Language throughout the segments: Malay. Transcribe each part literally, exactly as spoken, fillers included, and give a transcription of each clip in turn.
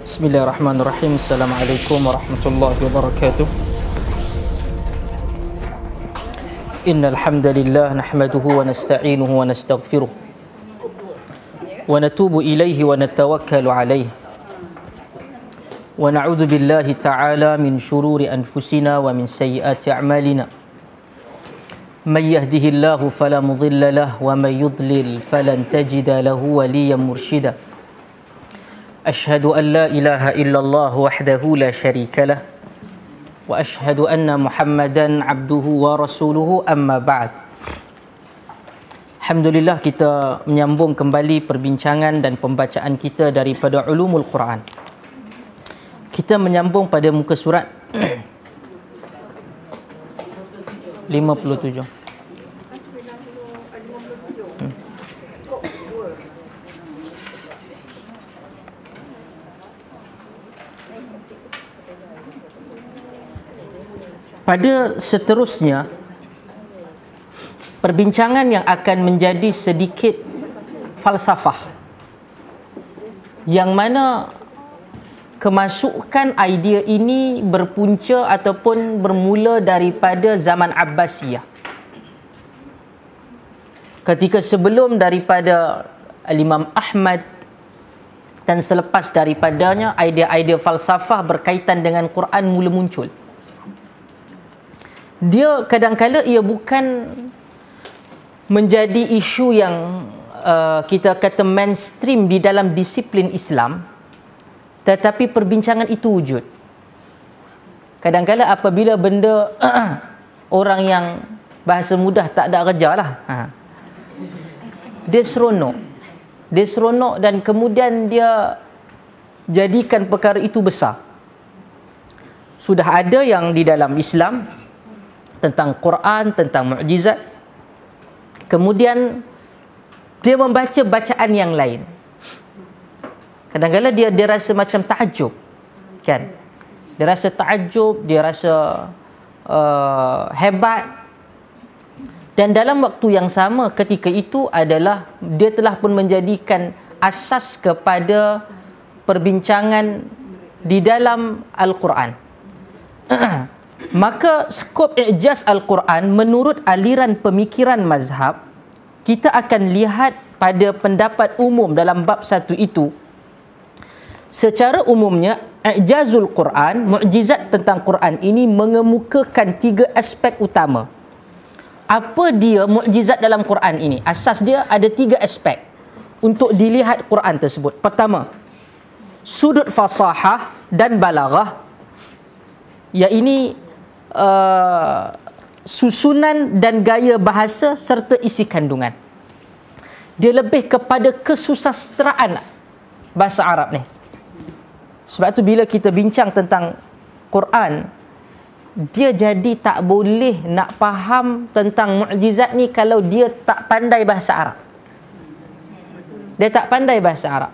Bismillahirrahmanirrahim. Assalamualaikum warahmatullahi wabarakatuh. Innal hamdalillah nahmaduhu wa nasta'inuhu wa nastaghfiruh wa natubu ilayhi wa natawakkalu alayhi wa na'udzu billahi ta'ala min shururi anfusina wa min sayyiati a'malina. May yahdihillahu fala mudilla lahu wa may yudlil falan tajida lahu waliyyan mursyida. أشهد أن لا إله إلا الله وحده لا شريك له وأشهد أن محمدا عبده ورسوله أما بعد. Alhamdulillah, kita menyambung kembali perbincangan dan pembacaan kita daripada Ulumul Quran. Kita menyambung pada muka surat lima puluh tujuh. Pada seterusnya, perbincangan yang akan menjadi sedikit falsafah, yang mana kemasukan idea ini berpunca ataupun bermula daripada zaman Abbasiyah. Ketika sebelum daripada Imam Ahmad dan selepas daripadanya, idea-idea falsafah berkaitan dengan Quran mula muncul. Dia kadang-kala ia bukan menjadi isu yang uh, kita kata mainstream di dalam disiplin Islam, tetapi perbincangan itu wujud. Kadang-kala apabila benda orang yang bahasa mudah tak ada kerja lah, ha. dia seronok. Dia seronok dan kemudian dia jadikan perkara itu besar. Sudah ada yang di dalam Islam tentang Quran, tentang mukjizat. Kemudian dia membaca bacaan yang lain. Kadang-kadang dia dia rasa macam takjub, kan? Dia rasa takjub, dia rasa uh, hebat. Dan dalam waktu yang sama ketika itu adalah dia telah pun menjadikan asas kepada perbincangan di dalam Al-Quran. Maka skop i'jaz Al-Quran menurut aliran pemikiran mazhab, kita akan lihat pada pendapat umum dalam bab satu itu. Secara umumnya, i'jazul Quran, mukjizat tentang Quran ini mengemukakan tiga aspek utama. Apa dia mukjizat dalam Quran ini? Asas dia ada tiga aspek untuk dilihat Quran tersebut. Pertama, sudut fasahah dan balaghah, ya ini Uh, susunan dan gaya bahasa serta isi kandungan. Dia lebih kepada kesusasteraan bahasa Arab ni. Sebab tu bila kita bincang tentang Quran, dia jadi tak boleh nak faham tentang mukjizat ni kalau dia tak pandai bahasa Arab. Dia tak pandai bahasa Arab.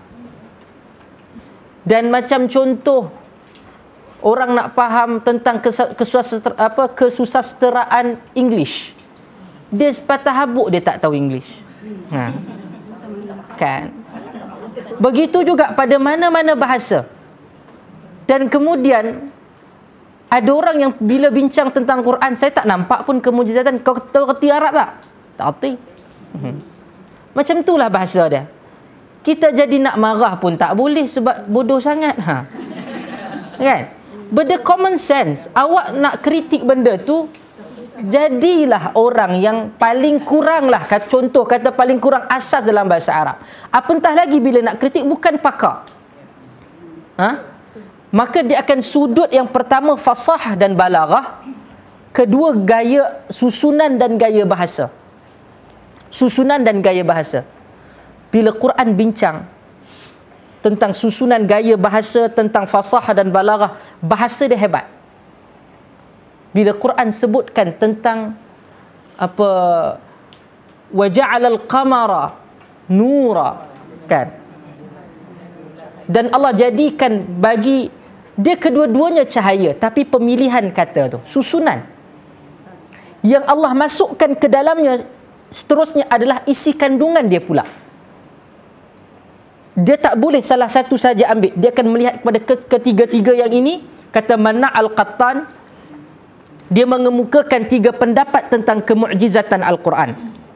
Dan macam contoh, orang nak faham tentang kesusasteraan, apa, kesusasteraan English, dia sepatah habuk dia tak tahu English, ha. Kan? Begitu juga pada mana-mana bahasa. Dan kemudian ada orang yang bila bincang tentang Quran, saya tak nampak pun kemujizatan. Kau tahu reti Arab tak? Tak reti. hmm. Macam itulah bahasa dia. Kita jadi nak marah pun tak boleh sebab bodoh sangat, ha. Kan? Benda common sense. Awak nak kritik benda tu, jadilah orang yang paling kurang lah, contoh kata paling kurang asas dalam bahasa Arab. Apatah lagi bila nak kritik bukan pakar, ha? Maka dia akan sudut yang pertama fasahah dan balaghah, kedua gaya susunan dan gaya bahasa. Susunan dan gaya bahasa. Bila Quran bincang tentang susunan gaya bahasa, tentang fasahah dan balaghah, bahasa dia hebat. Bila Quran sebutkan tentang apa, wa ja'alal qamara nura, kan? Dan Allah jadikan bagi dia kedua-duanya cahaya, tapi pemilihan kata tu, susunan yang Allah masukkan ke dalamnya seterusnya adalah isi kandungan dia pula. dia tak boleh salah satu saja ambil. Dia akan melihat kepada ketiga-tiga yang ini. Kata Mana' Al-Qattan, dia mengemukakan tiga pendapat tentang kemu'jizatan Al-Quran.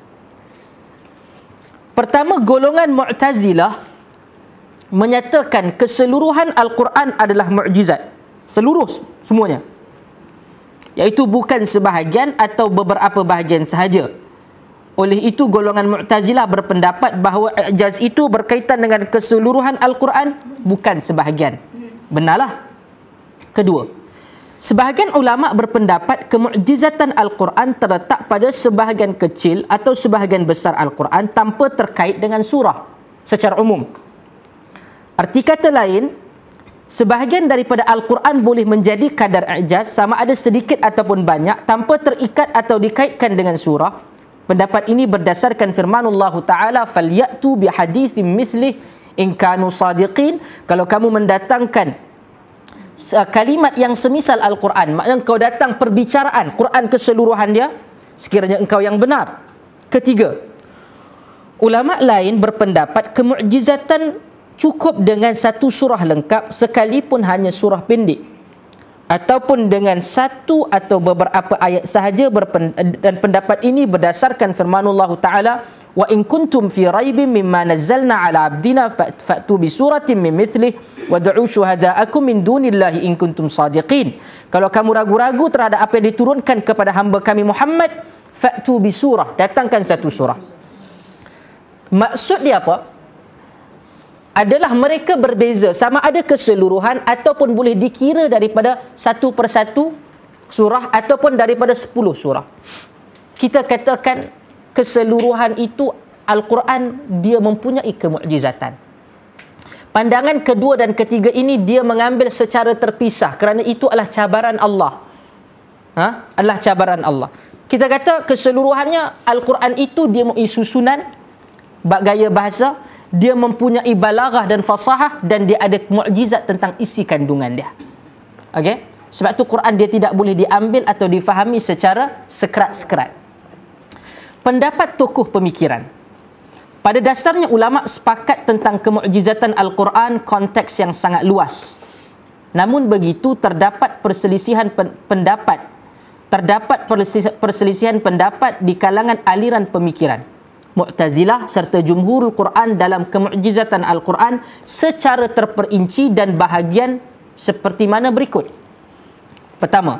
Pertama, golongan Mu'tazilah menyatakan keseluruhan Al-Quran adalah mu'jizat. Seluruh, semuanya. Iaitu bukan sebahagian atau beberapa bahagian sahaja. Oleh itu, golongan Mu'tazilah berpendapat bahawa i'jaz itu berkaitan dengan keseluruhan Al-Quran, bukan sebahagian. Benarlah. Kedua, sebahagian ulama' berpendapat kemu'jizatan Al-Quran terletak pada sebahagian kecil atau sebahagian besar Al-Quran tanpa terkait dengan surah secara umum. Arti kata lain, sebahagian daripada Al-Quran boleh menjadi kadar i'jaz sama ada sedikit ataupun banyak tanpa terikat atau dikaitkan dengan surah. Pendapat ini berdasarkan firmanullah Ta'ala, فَلْيَأْتُوا بِحَدِيثٍ مِثْلِهِ إِنْ كَانُوا صَادِقِينَ. Kalau kamu mendatangkan kalimat yang semisal Al-Quran, maknanya kau datang perbicaraan Quran keseluruhan dia, sekiranya engkau yang benar. Ketiga, ulama' lain berpendapat kemu'jizatan cukup dengan satu surah lengkap sekalipun hanya surah pendek, ataupun dengan satu atau beberapa ayat sahaja. Dan pendapat ini berdasarkan firmanullah Ta'ala, wa in kuntum fi raibin mimma nazzalna ala abdina fa'tu bi suratin min mithlihi wad'u syuhada'akum min dunillahi in kuntum sadiqin. Kalau kamu ragu-ragu terhadap apa yang diturunkan kepada hamba kami Muhammad, fa'tu bi surah, datangkan satu surah. Maksud dia apa? Adalah mereka berbeza, sama ada keseluruhan ataupun boleh dikira daripada satu persatu surah ataupun daripada sepuluh surah. Kita katakan keseluruhan itu Al-Quran dia mempunyai kemu'jizatan. Pandangan kedua dan ketiga ini dia mengambil secara terpisah kerana itu adalah cabaran Allah. Ha? Adalah cabaran Allah. Kita kata keseluruhannya Al-Quran itu dia mempunyai susunan, bab gaya bahasa, dia mempunyai balaghah dan fasahah, dan dia ada mukjizat tentang isi kandungan dia. Okey? Sebab tu Quran dia tidak boleh diambil atau difahami secara sekerat-sekerat. Pendapat tokoh pemikiran. Pada dasarnya ulama' sepakat tentang kemukjizatan Al-Quran konteks yang sangat luas. Namun begitu terdapat perselisihan pendapat. Terdapat perselisihan pendapat di kalangan aliran pemikiran Mu'tazilah serta jumhurul Quran dalam kemukjizatan Al-Quran secara terperinci dan bahagian seperti mana berikut. Pertama,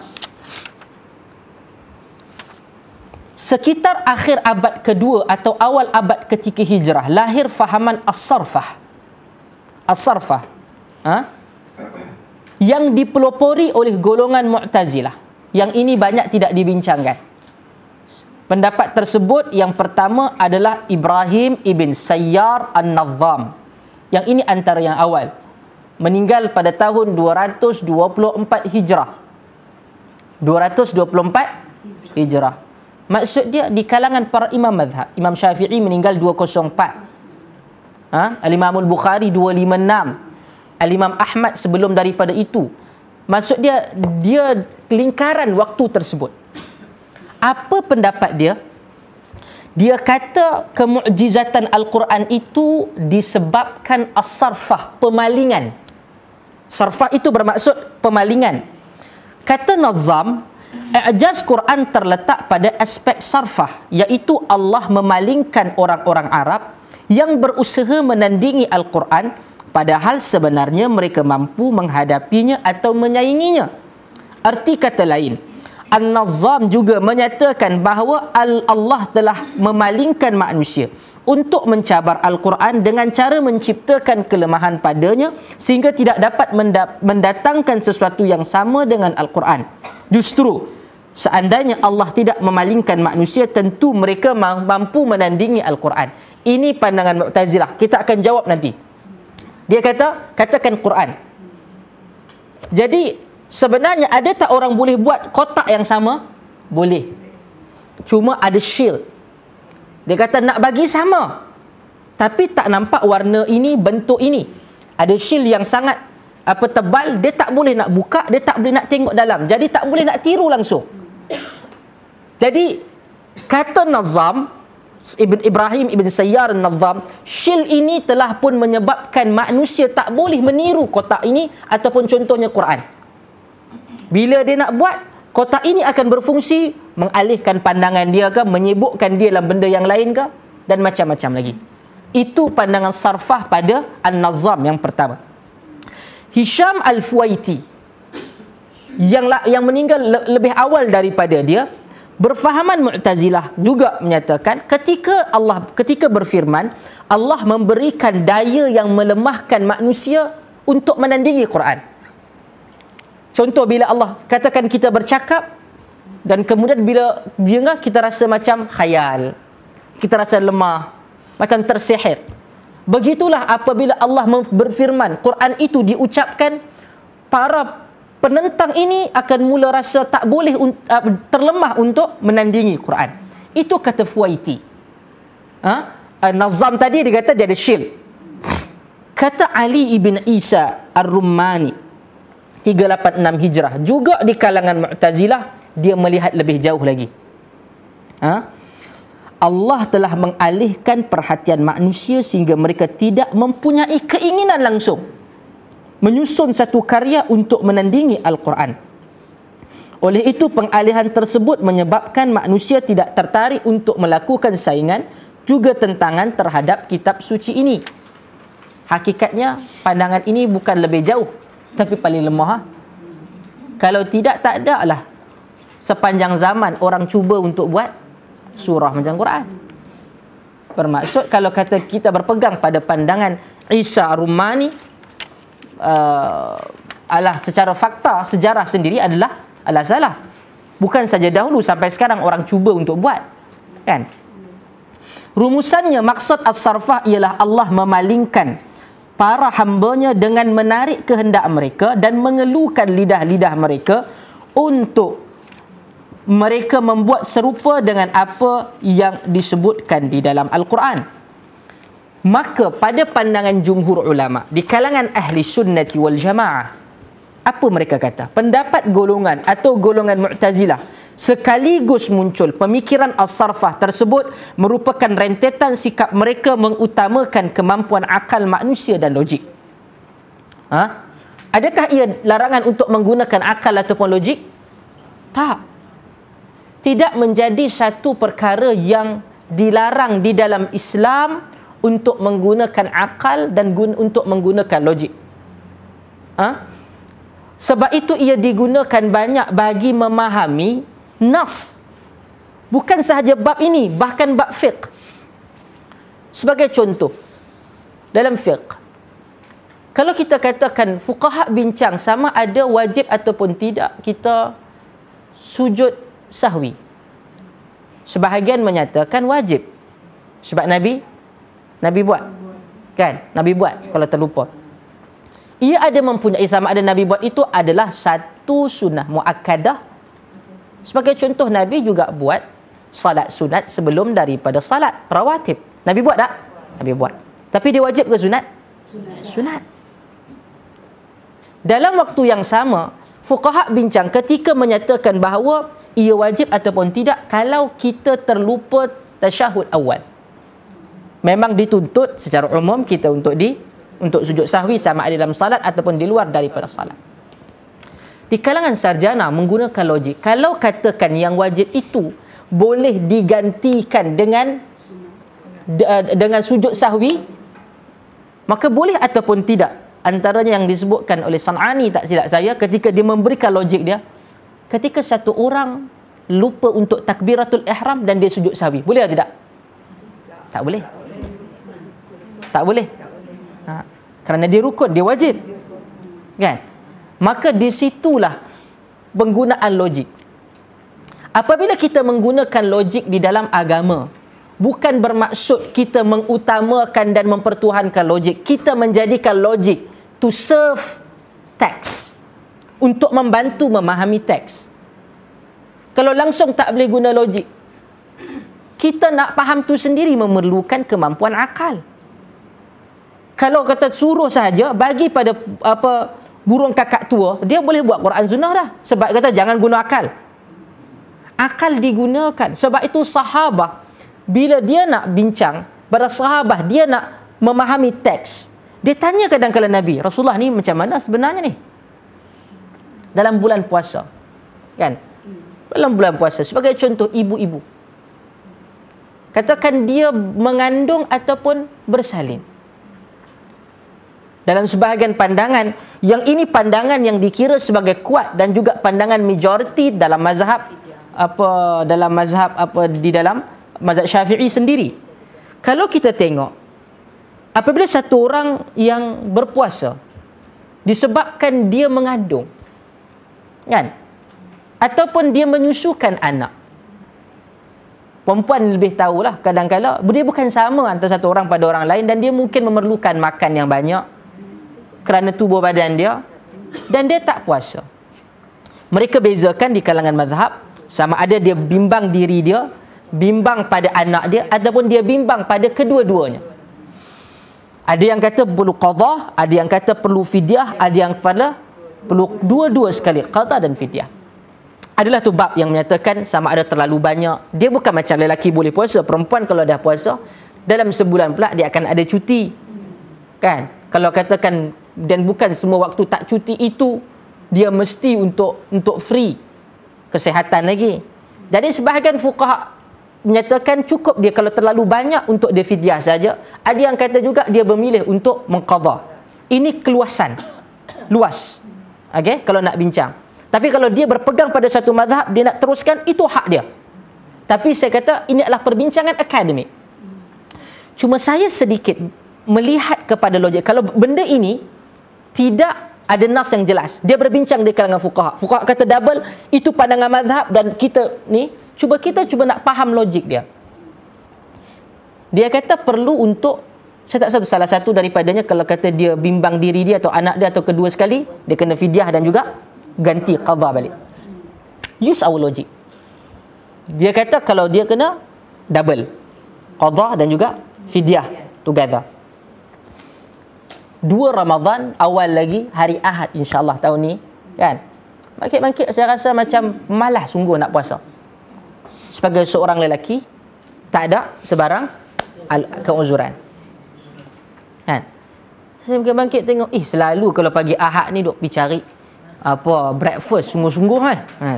sekitar akhir abad kedua atau awal abad ketiga hijrah lahir fahaman as-sarfah. As-sarfah ha? yang dipelopori oleh golongan Mu'tazilah. Yang ini banyak tidak dibincangkan. Pendapat tersebut yang pertama adalah Ibrahim ibn Sayyar An-Nazzam. Yang ini antara yang awal. Meninggal pada tahun dua ratus dua puluh empat Hijrah. dua ratus dua puluh empat Hijrah. Maksud dia di kalangan para imam mazhab. Imam Syafi'i meninggal dua ratus empat. Ha? Al-Imam Al-Bukhari dua ratus lima puluh enam. Al-Imam Ahmad sebelum daripada itu. Maksud dia, dia lingkaran waktu tersebut. Apa pendapat dia? Dia kata kemukjizatan Al-Quran itu disebabkan as-sarfah, pemalingan. Sarfah itu bermaksud pemalingan. Kata Nazam, i'jaz Quran terletak pada aspek sarfah, iaitu Allah memalingkan orang-orang Arab yang berusaha menandingi Al-Quran, padahal sebenarnya mereka mampu menghadapinya atau menyainginya. Arti kata lain, An-Nazam juga menyatakan bahawa Allah telah memalingkan manusia untuk mencabar Al-Quran dengan cara menciptakan kelemahan padanya sehingga tidak dapat mendatangkan sesuatu yang sama dengan Al-Quran. Justru, seandainya Allah tidak memalingkan manusia, tentu mereka mampu menandingi Al-Quran. Ini pandangan Mu'tazilah. Kita akan jawab nanti. Dia kata, katakan Quran. Jadi, sebenarnya ada tak orang boleh buat kotak yang sama? Boleh. Cuma ada shield. Dia kata nak bagi sama, tapi tak nampak warna ini, bentuk ini. Ada shield yang sangat apa tebal, dia tak boleh nak buka, dia tak boleh nak tengok dalam. Jadi tak boleh nak tiru langsung. Jadi kata Nazam, Ibn Ibrahim Ibn Sayyar An-Nazam, syil ini telah pun menyebabkan manusia tak boleh meniru kotak ini ataupun contohnya Quran. Bila dia nak buat, kotak ini akan berfungsi mengalihkan pandangan dia ke, menyibukkan dia dalam benda yang lain ke, dan macam-macam lagi. Itu pandangan sarfah pada An-Nazam yang pertama. Hisham Al-Fuwaiti yang yang meninggal le, lebih awal daripada dia, berfahaman Mu'tazilah, juga menyatakan ketika Allah ketika berfirman, Allah memberikan daya yang melemahkan manusia untuk menandingi Quran. Contoh, bila Allah katakan kita bercakap dan kemudian bila bila kita rasa macam khayal, kita rasa lemah, macam tersihir. Begitulah apabila Allah berfirman, Quran itu diucapkan, para penentang ini akan mula rasa tak boleh uh, terlemah untuk menandingi Quran. Itu kata Fuwaiti. Ha? Nazam tadi dia kata dia ada syil. Kata Ali ibn Isa Ar-Rummani tiga lapan enam Hijrah, juga di kalangan Mu'tazilah, dia melihat lebih jauh lagi. Ha? Allah telah mengalihkan perhatian manusia sehingga mereka tidak mempunyai keinginan langsung menyusun satu karya untuk menandingi Al-Quran. Oleh itu, pengalihan tersebut menyebabkan manusia tidak tertarik untuk melakukan saingan juga tentangan terhadap kitab suci ini. Hakikatnya, pandangan ini bukan lebih jauh, tapi paling lemah. Kalau tidak, tak ada lah sepanjang zaman orang cuba untuk buat surah macam Quran. Bermaksud, kalau kata kita berpegang pada pandangan Isa Ar-Rummani, Uh, alah secara fakta sejarah sendiri adalah adalah salah. Bukan saja dahulu, sampai sekarang orang cuba untuk buat, kan? Rumusannya, maksud as-sarfah ialah Allah memalingkan para hambanya dengan menarik kehendak mereka dan mengeluhkan lidah-lidah mereka untuk mereka membuat serupa dengan apa yang disebutkan di dalam Al-Quran. Maka pada pandangan jumhur ulama di kalangan ahli sunnati wal jamaah, apa mereka kata? Pendapat golongan atau golongan Mu'tazilah sekaligus muncul pemikiran as-sarfah tersebut merupakan rentetan sikap mereka mengutamakan kemampuan akal manusia dan logik. Ha? Adakah ia larangan untuk menggunakan akal ataupun logik? Tak. Tidak menjadi satu perkara yang dilarang di dalam Islam untuk menggunakan akal dan guna, untuk menggunakan logik. Ha? Sebab itu ia digunakan banyak bagi memahami nas. Bukan sahaja bab ini, bahkan bab fiqh. Sebagai contoh, dalam fiqh, kalau kita katakan fuqaha bincang sama ada wajib ataupun tidak kita sujud sahwi, sebahagian menyatakan wajib. Sebab Nabi Nabi buat, kan? Nabi buat kalau terlupa. Ia ada mempunyai, sama ada Nabi buat itu adalah satu sunnah muakkadah. Sebagai contoh, Nabi juga buat salat sunat sebelum daripada salat rawatib. Nabi buat tak? Nabi buat. Tapi dia wajib ke sunat? Sunat. Sunat. Dalam waktu yang sama, fuqaha bincang ketika menyatakan bahawa ia wajib ataupun tidak kalau kita terlupa tasyahud awal. Memang dituntut secara umum kita untuk di untuk sujud sahwi sama ada dalam salat ataupun di luar daripada salat. Di kalangan sarjana menggunakan logik, kalau katakan yang wajib itu boleh digantikan dengan dengan sujud sahwi, maka boleh ataupun tidak. Antaranya yang disebutkan oleh San'ani, tak silap saya, ketika dia memberikan logik dia, ketika satu orang lupa untuk takbiratul ihram dan dia sujud sahwi, boleh atau tidak? Tak boleh. Tak boleh. Ha, kerana dia rukun, dia wajib. Kan? Maka di situlah penggunaan logik. Apabila kita menggunakan logik di dalam agama, bukan bermaksud kita mengutamakan dan mempertuhankan logik. Kita menjadikan logik to serve text, untuk membantu memahami teks. Kalau langsung tak boleh guna logik, kita nak faham tu sendiri memerlukan kemampuan akal. Kalau kata suruh sahaja bagi pada apa burung kakak tua, dia boleh buat Quran sunnah dah. Sebab kata jangan guna akal. Akal digunakan. Sebab itu sahabah bila dia nak bincang, para sahabat, dia nak memahami teks, dia tanya kadang-kadang Nabi, Rasulullah ni macam mana sebenarnya ni? Dalam bulan puasa. Kan? Dalam bulan puasa. Sebagai contoh, ibu-ibu. Katakan dia mengandung ataupun bersalin. Dalam sebahagian pandangan, yang ini pandangan yang dikira sebagai kuat dan juga pandangan majoriti dalam mazhab apa dalam mazhab apa di dalam mazhab Syafi'i sendiri. Kalau kita tengok, apabila satu orang yang berpuasa disebabkan dia mengandung, kan? Ataupun dia menyusukan anak. Perempuan lebih tahulah, kadang-kadang dia bukan sama antara satu orang pada orang lain dan dia mungkin memerlukan makan yang banyak kerana tubuh badan dia dan dia tak puasa. Mereka bezakan di kalangan mazhab sama ada dia bimbang diri dia, bimbang pada anak dia ataupun dia bimbang pada kedua-duanya. Ada yang kata perlu qadha, ada yang kata perlu fidyah, ada yang pada perlu dua-dua sekali, qadha dan fidyah. Adalah tu bab yang menyatakan sama ada terlalu banyak. Dia bukan macam lelaki boleh puasa, perempuan kalau dah puasa dalam sebulan pula dia akan ada cuti. Kan? Kalau katakan, dan bukan semua waktu tak cuti itu dia mesti untuk untuk free kesihatan lagi. Jadi sebahagian fuqaha menyatakan cukup dia kalau terlalu banyak untuk dia fidyah saja. Ada yang kata juga dia memilih untuk mengqadha. Ini keluasan. Luas. Okey, kalau nak bincang. Tapi kalau dia berpegang pada satu mazhab, dia nak teruskan, itu hak dia. Tapi saya kata ini adalah perbincangan akademik. Cuma saya sedikit melihat kepada logik. Kalau benda ini tidak ada nas yang jelas, dia berbincang di kalangan fuqaha. Fuqaha kata double, itu pandangan mazhab dan kita ni, cuba kita cuba nak faham logik dia. Dia kata perlu untuk, saya tak tahu salah satu daripadanya kalau kata dia bimbang diri dia atau anak dia atau kedua sekali, dia kena fidyah dan juga ganti qadha balik. Use our logic. Dia kata kalau dia kena double, qadha dan juga fidyah together. Dua Ramadan awal lagi, hari Ahad insya-Allah tahun ni, kan? Bangkit-bangkit saya rasa macam malas sungguh nak puasa. Sebagai seorang lelaki, tak ada sebarang keuzuran. Kan? Saya bangkit-bangkit tengok, eh selalu kalau pagi Ahad ni duk pergi cari apa breakfast sungguh-sungguh kan. kan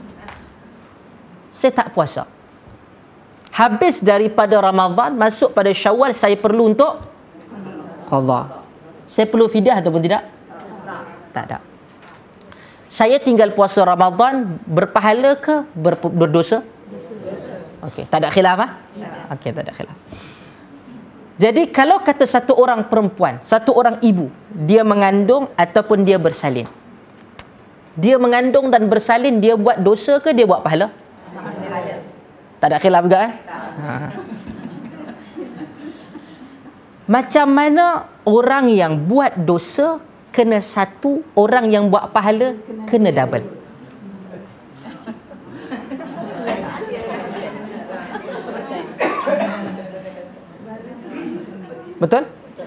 saya tak puasa. Habis daripada Ramadan masuk pada Syawal, saya perlu untuk qadha. Saya perlu fidyah ataupun tidak? Tak ada. Saya tinggal puasa Ramadan berpahala ke ber, berdosa? Okey, tak ada khilaf ah? Okey, tak ada khilaf. Jadi kalau kata satu orang perempuan, satu orang ibu, dia mengandung ataupun dia bersalin, dia mengandung dan bersalin, dia buat dosa ke dia buat pahala? Pahala. Tak ada khilaf juga eh? Ha. Macam mana orang yang buat dosa kena satu, orang yang buat pahala kena double? Betul?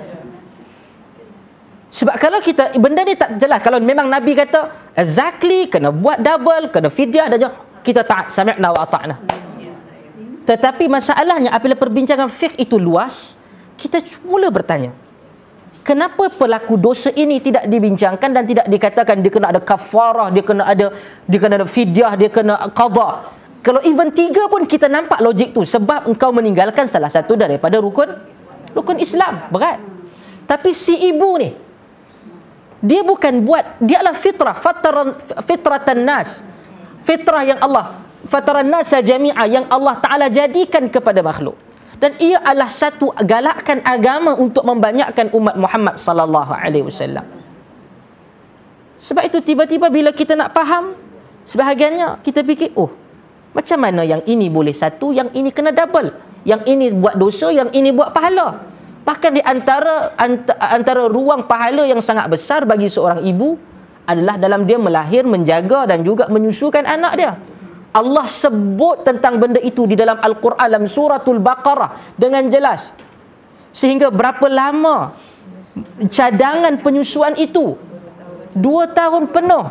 Sebab kalau kita, benda ni tak jelas. Kalau memang Nabi kata exactly kena buat double, kena fidyah dan kita taat, sami'na wa ata'na. Tetapi masalahnya apabila perbincangan fiqh itu luas, kita mula bertanya, kenapa pelaku dosa ini tidak dibincangkan dan tidak dikatakan dia kena ada kafarah, dia kena ada dia kena ada fidyah, dia kena qadha. Kalau even tiga pun kita nampak logik tu, sebab engkau meninggalkan salah satu daripada rukun rukun Islam, berat. Tapi si ibu ni, dia bukan buat, dia adalah fitrah, fataran fitratan nas. Fitrah yang Allah, fataran nas jami'a, yang Allah Taala jadikan kepada makhluk. Dan ia adalah satu galakkan agama untuk membanyakkan umat Muhammad sallallahu alaihi wasallam. Sebab itu tiba-tiba bila kita nak faham, sebahagiannya kita fikir, oh, macam mana yang ini boleh satu, yang ini kena double, yang ini buat dosa, yang ini buat pahala. Bahkan di antara antara ruang pahala yang sangat besar bagi seorang ibu adalah dalam dia melahir, menjaga dan juga menyusukan anak dia. Allah sebut tentang benda itu di dalam Al-Quran, dalam suratul Baqarah dengan jelas. Sehingga berapa lama cadangan penyusuan itu? Dua tahun penuh.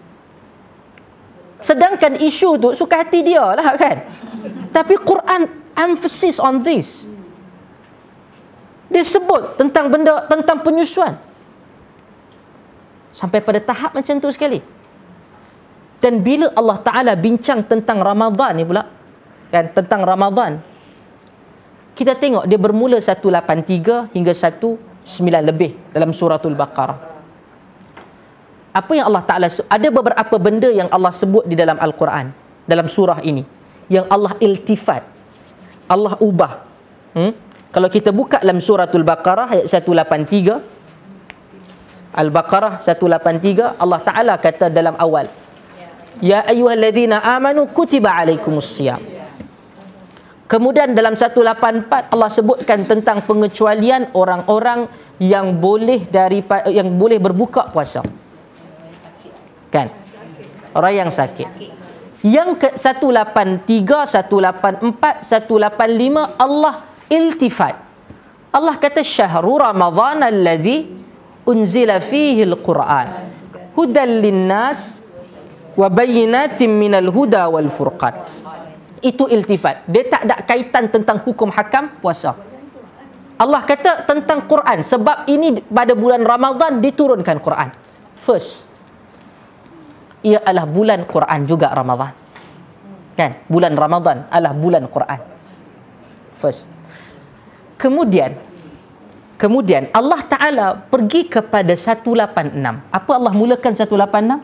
Sedangkan isu tu suka hati dia lah kan. Tapi Quran emphasis on this. Dia sebut tentang benda, tentang penyusuan. Sampai pada tahap macam tu sekali. Dan bila Allah Ta'ala bincang tentang Ramadan ni pula, kan, tentang Ramadan, kita tengok dia bermula seratus lapan puluh tiga hingga seratus sembilan lebih dalam suratul Baqarah. Apa yang Allah Ta'ala, ada beberapa benda yang Allah sebut di dalam Al-Quran, dalam surah ini, yang Allah iltifat, Allah ubah. Hmm? Kalau kita buka dalam suratul Baqarah ayat seratus lapan puluh tiga, Al-Baqarah seratus lapan puluh tiga, Allah Ta'ala kata dalam awal, Ya ayyuhalladzina amanu kutiba alaikumusiyam. Kemudian dalam seratus lapan puluh empat Allah sebutkan tentang pengecualian orang-orang yang boleh daripada yang boleh berbuka puasa. Kan? Orang yang sakit. Yang ke seratus lapan puluh tiga, seratus lapan puluh empat, seratus lapan puluh lima Allah iltifat. Allah kata syahrul ramadhan alladhi unzila fihi al-Quran hudan linnas wa bayyinatin minal huda wal furqan. Itu iltifat. Dia tak ada kaitan tentang hukum hakam puasa. Allah kata tentang Quran, sebab ini pada bulan Ramadan diturunkan Quran. First, ia adalah bulan Quran juga Ramadan. Kan? Bulan Ramadan adalah bulan Quran. First. Kemudian Kemudian Allah Ta'ala pergi kepada seratus lapan puluh enam. Apa Allah mulakan seratus lapan puluh enam?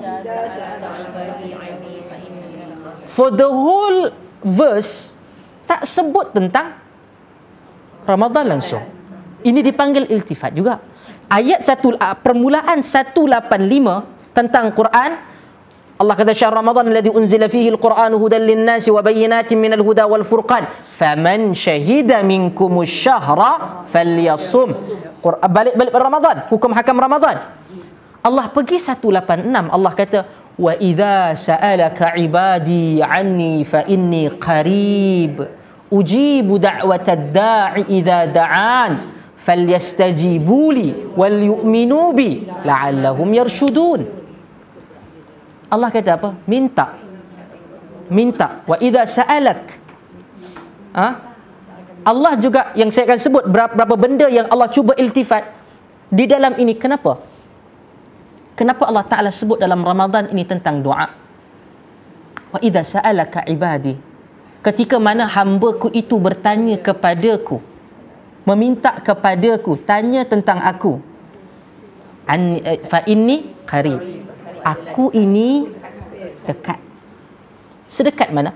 For the whole verse tak sebut tentang Ramadan langsung. Ini dipanggil iltifat juga. Ayat satu, permulaan seratus lapan puluh lima tentang Quran, Allah kata syahr Ramadan alladhi unzila fihi al-Quran hudan lin-nasi wa bayyinatin minal huda wal furqan faman syahida minkumus syahra falyasum. Balik balik pada Ramadan, hukum hakam Ramadan. Allah pergi seratus lapan puluh enam, Allah kata wa idza sa'alaka ibadi anni fa inni qarib ujibu da'watad da'i idza da'an falyastajibu li wal yu'minu bi la'allahum yarshudun. Allah kata apa? Minta. Minta. Wa idza sa'alak. Ha? Allah juga yang saya akan sebut berapa, berapa benda yang Allah cuba iltifat di dalam ini. Kenapa? Kenapa Allah Ta'ala sebut dalam Ramadan ini tentang doa? Wa idza sa'alaka ibadi. Ketika mana hamba-Ku itu bertanya kepadaku, meminta kepadaku, tanya tentang aku. An, fa inni qarib. Aku ini dekat. Sedekat mana?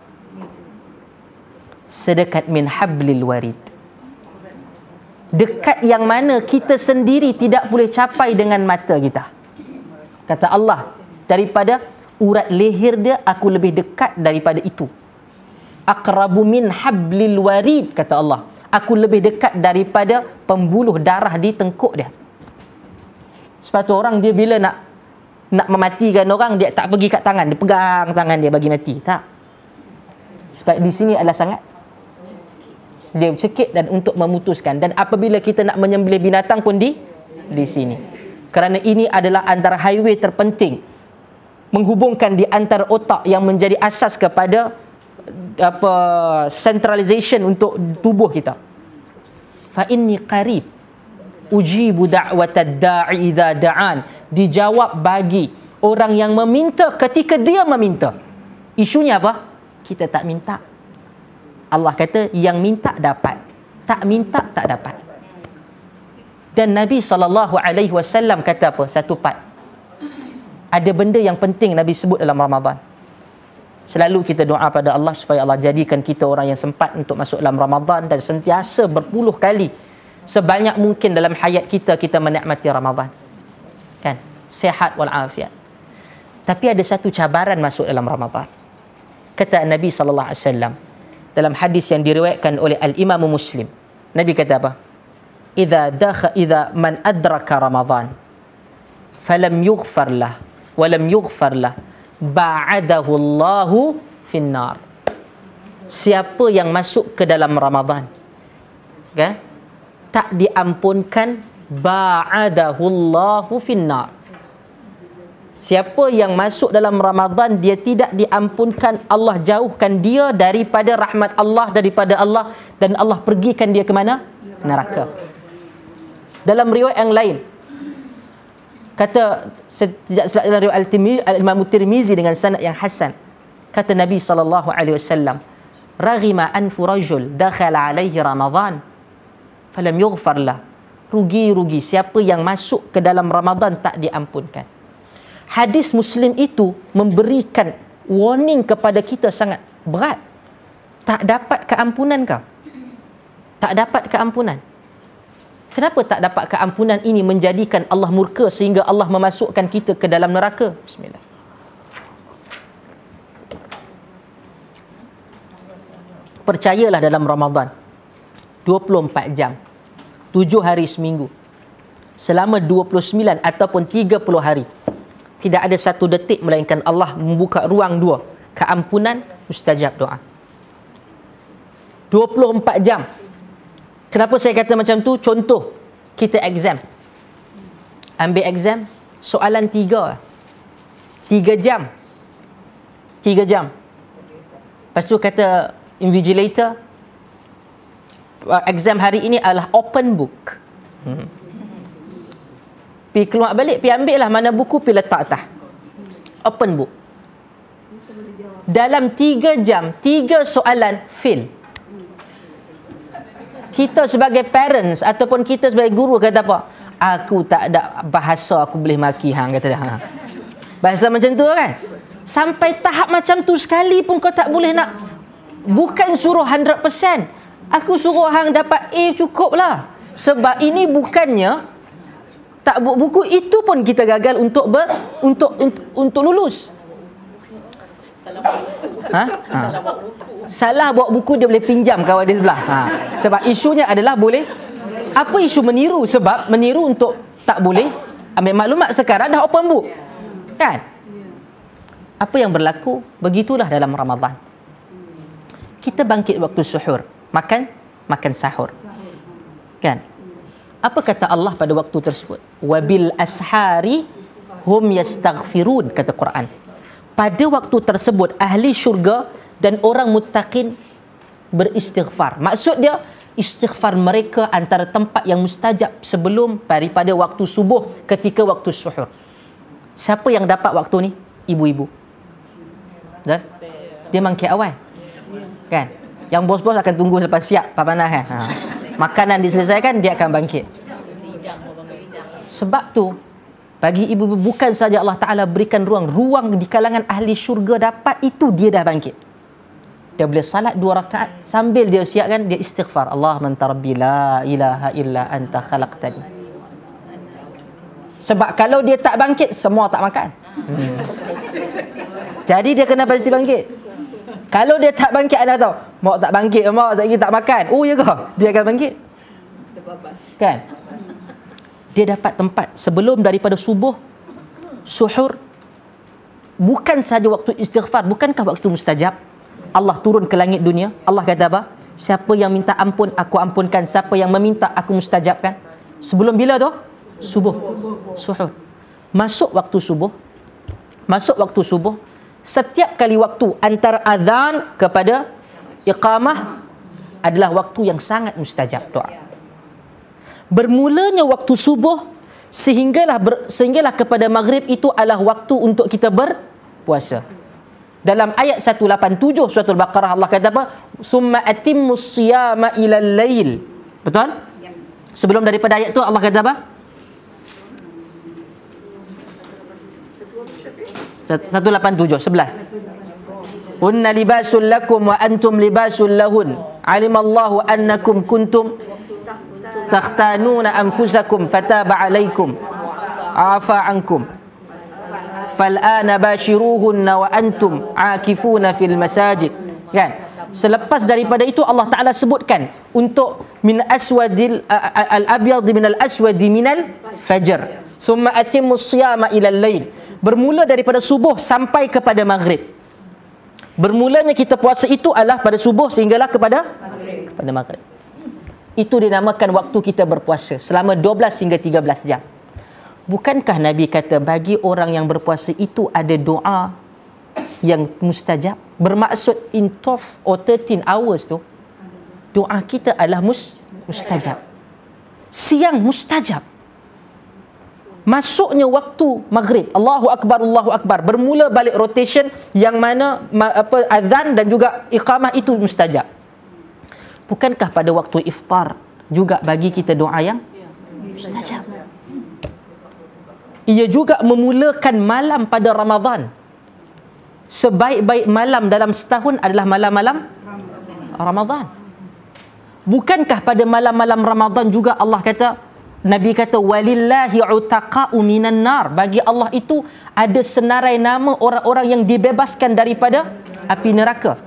Sedekat min hablil warid. Dekat yang mana kita sendiri tidak boleh capai dengan mata kita. Kata Allah, daripada urat leher dia aku lebih dekat daripada itu. Aqrabu min hablil warid, kata Allah. Aku lebih dekat daripada pembuluh darah di tengkuk dia. Sebab tu orang dia bila nak nak mematikan orang, dia tak pergi kat tangan, dia pegang tangan dia bagi mati. Tak. Sebab di sini adalah sangat dia cekik dan untuk memutuskan. Dan apabila kita nak menyembelih binatang pun di di sini. Kerana ini adalah antara highway terpenting menghubungkan di antara otak yang menjadi asas kepada apa centralization untuk tubuh kita. Fa inni qarib ujibu da'watad da'i idza da'an. Dijawab bagi orang yang meminta ketika dia meminta. Isunya apa? Kita tak minta. Allah kata yang minta dapat, tak minta tak dapat. Dan Nabi sallallahu alaihi wasallam kata apa? Satu part. Ada benda yang penting Nabi sebut dalam Ramadan. Selalu kita doa pada Allah supaya Allah jadikan kita orang yang sempat untuk masuk dalam Ramadan dan sentiasa berpuluh kali sebanyak mungkin dalam hayat kita kita menikmati Ramadan. Kan? Sihat wal afiat. Tapi ada satu cabaran masuk dalam Ramadan. Kata Nabi sallallahu alaihi wasallam dalam hadis yang diriwayatkan oleh Al-Imam Muslim. Nabi kata apa? Idza dakha idza man adraka Ramadan falam yughfar lah wa lam yughfar lah ba'adahu Allahu finnar. Siapa yang masuk ke dalam Ramadan, kan? Tak diampunkan, ba'adahu Allahu finnar. siapa yang masuk dalam Ramadan dia tidak diampunkan, Allah jauhkan dia daripada rahmat Allah, daripada Allah, dan Allah pergikan dia ke mana? Neraka. Dalam riwayat yang lain kata, sejak dalam riwayat Al-Imam Tirmizi dengan sanad yang hasan, kata Nabi sallallahu alaihi wasallam, raghima anfu rajul dakhala alaihi Ramadan falam yughfar lah. Rugi-rugi siapa yang masuk ke dalam Ramadan tak diampunkan. Hadis Muslim itu memberikan warning kepada kita sangat berat. Tak dapat keampunan kau. Tak dapat keampunan. Kenapa tak dapat keampunan ini menjadikan Allah murka sehingga Allah memasukkan kita ke dalam neraka? Bismillah. Percayalah dalam Ramadan dua puluh empat jam, tujuh hari seminggu, selama dua puluh sembilan ataupun tiga puluh hari, tidak ada satu detik melainkan Allah membuka ruang dua, keampunan, mustajab doa. dua puluh empat jam. Kenapa saya kata macam tu? Contoh, kita exam. Ambil exam, soalan tiga. Tiga jam. Tiga jam. Lepas tu kata invigilator, exam hari ini adalah open book. Hmm. Pergi keluar balik, pergi ambil lah mana buku, pergi letak atas. Open book. Dalam tiga jam, tiga soalan fail. Kita sebagai parents ataupun kita sebagai guru kata apa? Aku tak ada bahasa aku boleh maki hang, kata dia. Ha. Bahasa macam tu kan? Sampai tahap macam tu sekali pun kau tak boleh nak. Bukan suruh seratus peratus. Aku suruh hang dapat A cukup lah. Sebab ini bukannya tak buat buku, itu pun kita gagal untuk ber, untuk, untuk untuk lulus. Ha? Ha. Salah bawa buku, dia boleh pinjam kawan dia sebelah. Ha. Sebab isunya adalah boleh. Apa isu meniru? Sebab meniru untuk tak boleh ambil maklumat sekarang dah open book. Kan? Apa yang berlaku? Begitulah dalam Ramadan. Kita bangkit waktu suhur, makan makan sahur. Kan? Apa kata Allah pada waktu tersebut? Wabil ashari hum yastaghfirun, kata Quran. Pada waktu tersebut ahli syurga dan orang muttaqin beristighfar. Maksud dia istighfar mereka antara tempat yang mustajab sebelum daripada waktu subuh ketika waktu suhur. Siapa yang dapat waktu ni? Ibu-ibu. Dan dia mangkit awal. Kan? Yang bos-bos akan tunggu lepas siap papanah kan. Ha. Makanan diselesaikan, dia akan bangkit. Sebab tu bagi ibu-ibu bukan saja Allah Ta'ala berikan ruang, ruang di kalangan ahli syurga dapat itu, dia dah bangkit. Dia boleh salat dua rakaat sambil dia siapkan, dia istighfar. Allah manta rabbi la ilaha illa anta khalaqtani. Sebab kalau dia tak bangkit, semua tak makan. Hmm. Jadi dia kena pasti bangkit. Kalau dia tak bangkit, anda tahu, mak tak bangkit, mak lagi tak makan. Oh ya ke? Dia akan bangkit. Kan? Dia dapat tempat sebelum daripada subuh, suhur. Bukan saja waktu istighfar, bukankah waktu mustajab? Allah turun ke langit dunia. Allah kata apa? Siapa yang minta ampun, aku ampunkan. Siapa yang meminta, aku mustajabkan. Sebelum bila tu? Subuh. Suhur. Masuk waktu subuh. Masuk waktu subuh. Setiap kali waktu antara azan kepada iqamah adalah waktu yang sangat mustajab doa. Bermulanya waktu subuh sehinggalah ber, sehinggalah kepada maghrib itu adalah waktu untuk kita berpuasa. Dalam ayat seratus lapan puluh tujuh surah Al-Baqarah Allah kata apa? Summa atimmus siyama ilal lail. Betul? Sebelum daripada ayat tu Allah kata apa? seratus lapan puluh tujuh sebelah. Hunna libasul lakum wa antum libasul lahun. Alimallahu annakum kuntum takhtanuna anfusakum fataba alaikum afa ankum fal'ana bashiruhunna wa antum akifuna fil masajid. Kan? Selepas daripada itu Allah Ta'ala sebutkan untuk min aswadil al-abyad min al-aswadi minal fajr. Summa atimmus siyama ilal lail. Bermula daripada subuh sampai kepada maghrib. Bermulanya kita puasa itu adalah pada subuh sehinggalah kepada maghrib. kepada maghrib. Itu dinamakan waktu kita berpuasa selama dua belas hingga tiga belas jam. Bukankah Nabi kata bagi orang yang berpuasa itu ada doa yang mustajab? Bermaksud in twelve or thirteen hours tu, doa kita adalah mus, mustajab. Siang mustajab. Masuknya waktu maghrib, Allahu Akbar, Allahu Akbar, bermula balik rotation yang mana apa azan dan juga iqamah itu mustajab. Bukankah pada waktu iftar juga bagi kita doa yang mustajab? Ia juga memulakan malam pada Ramadan. Sebaik-baik malam dalam setahun adalah malam-malam Ramadan. Bukankah pada malam-malam Ramadan juga Allah kata, Nabi kata walillahi utaqa'u minan nar, bagi Allah itu ada senarai nama orang-orang yang dibebaskan daripada api neraka.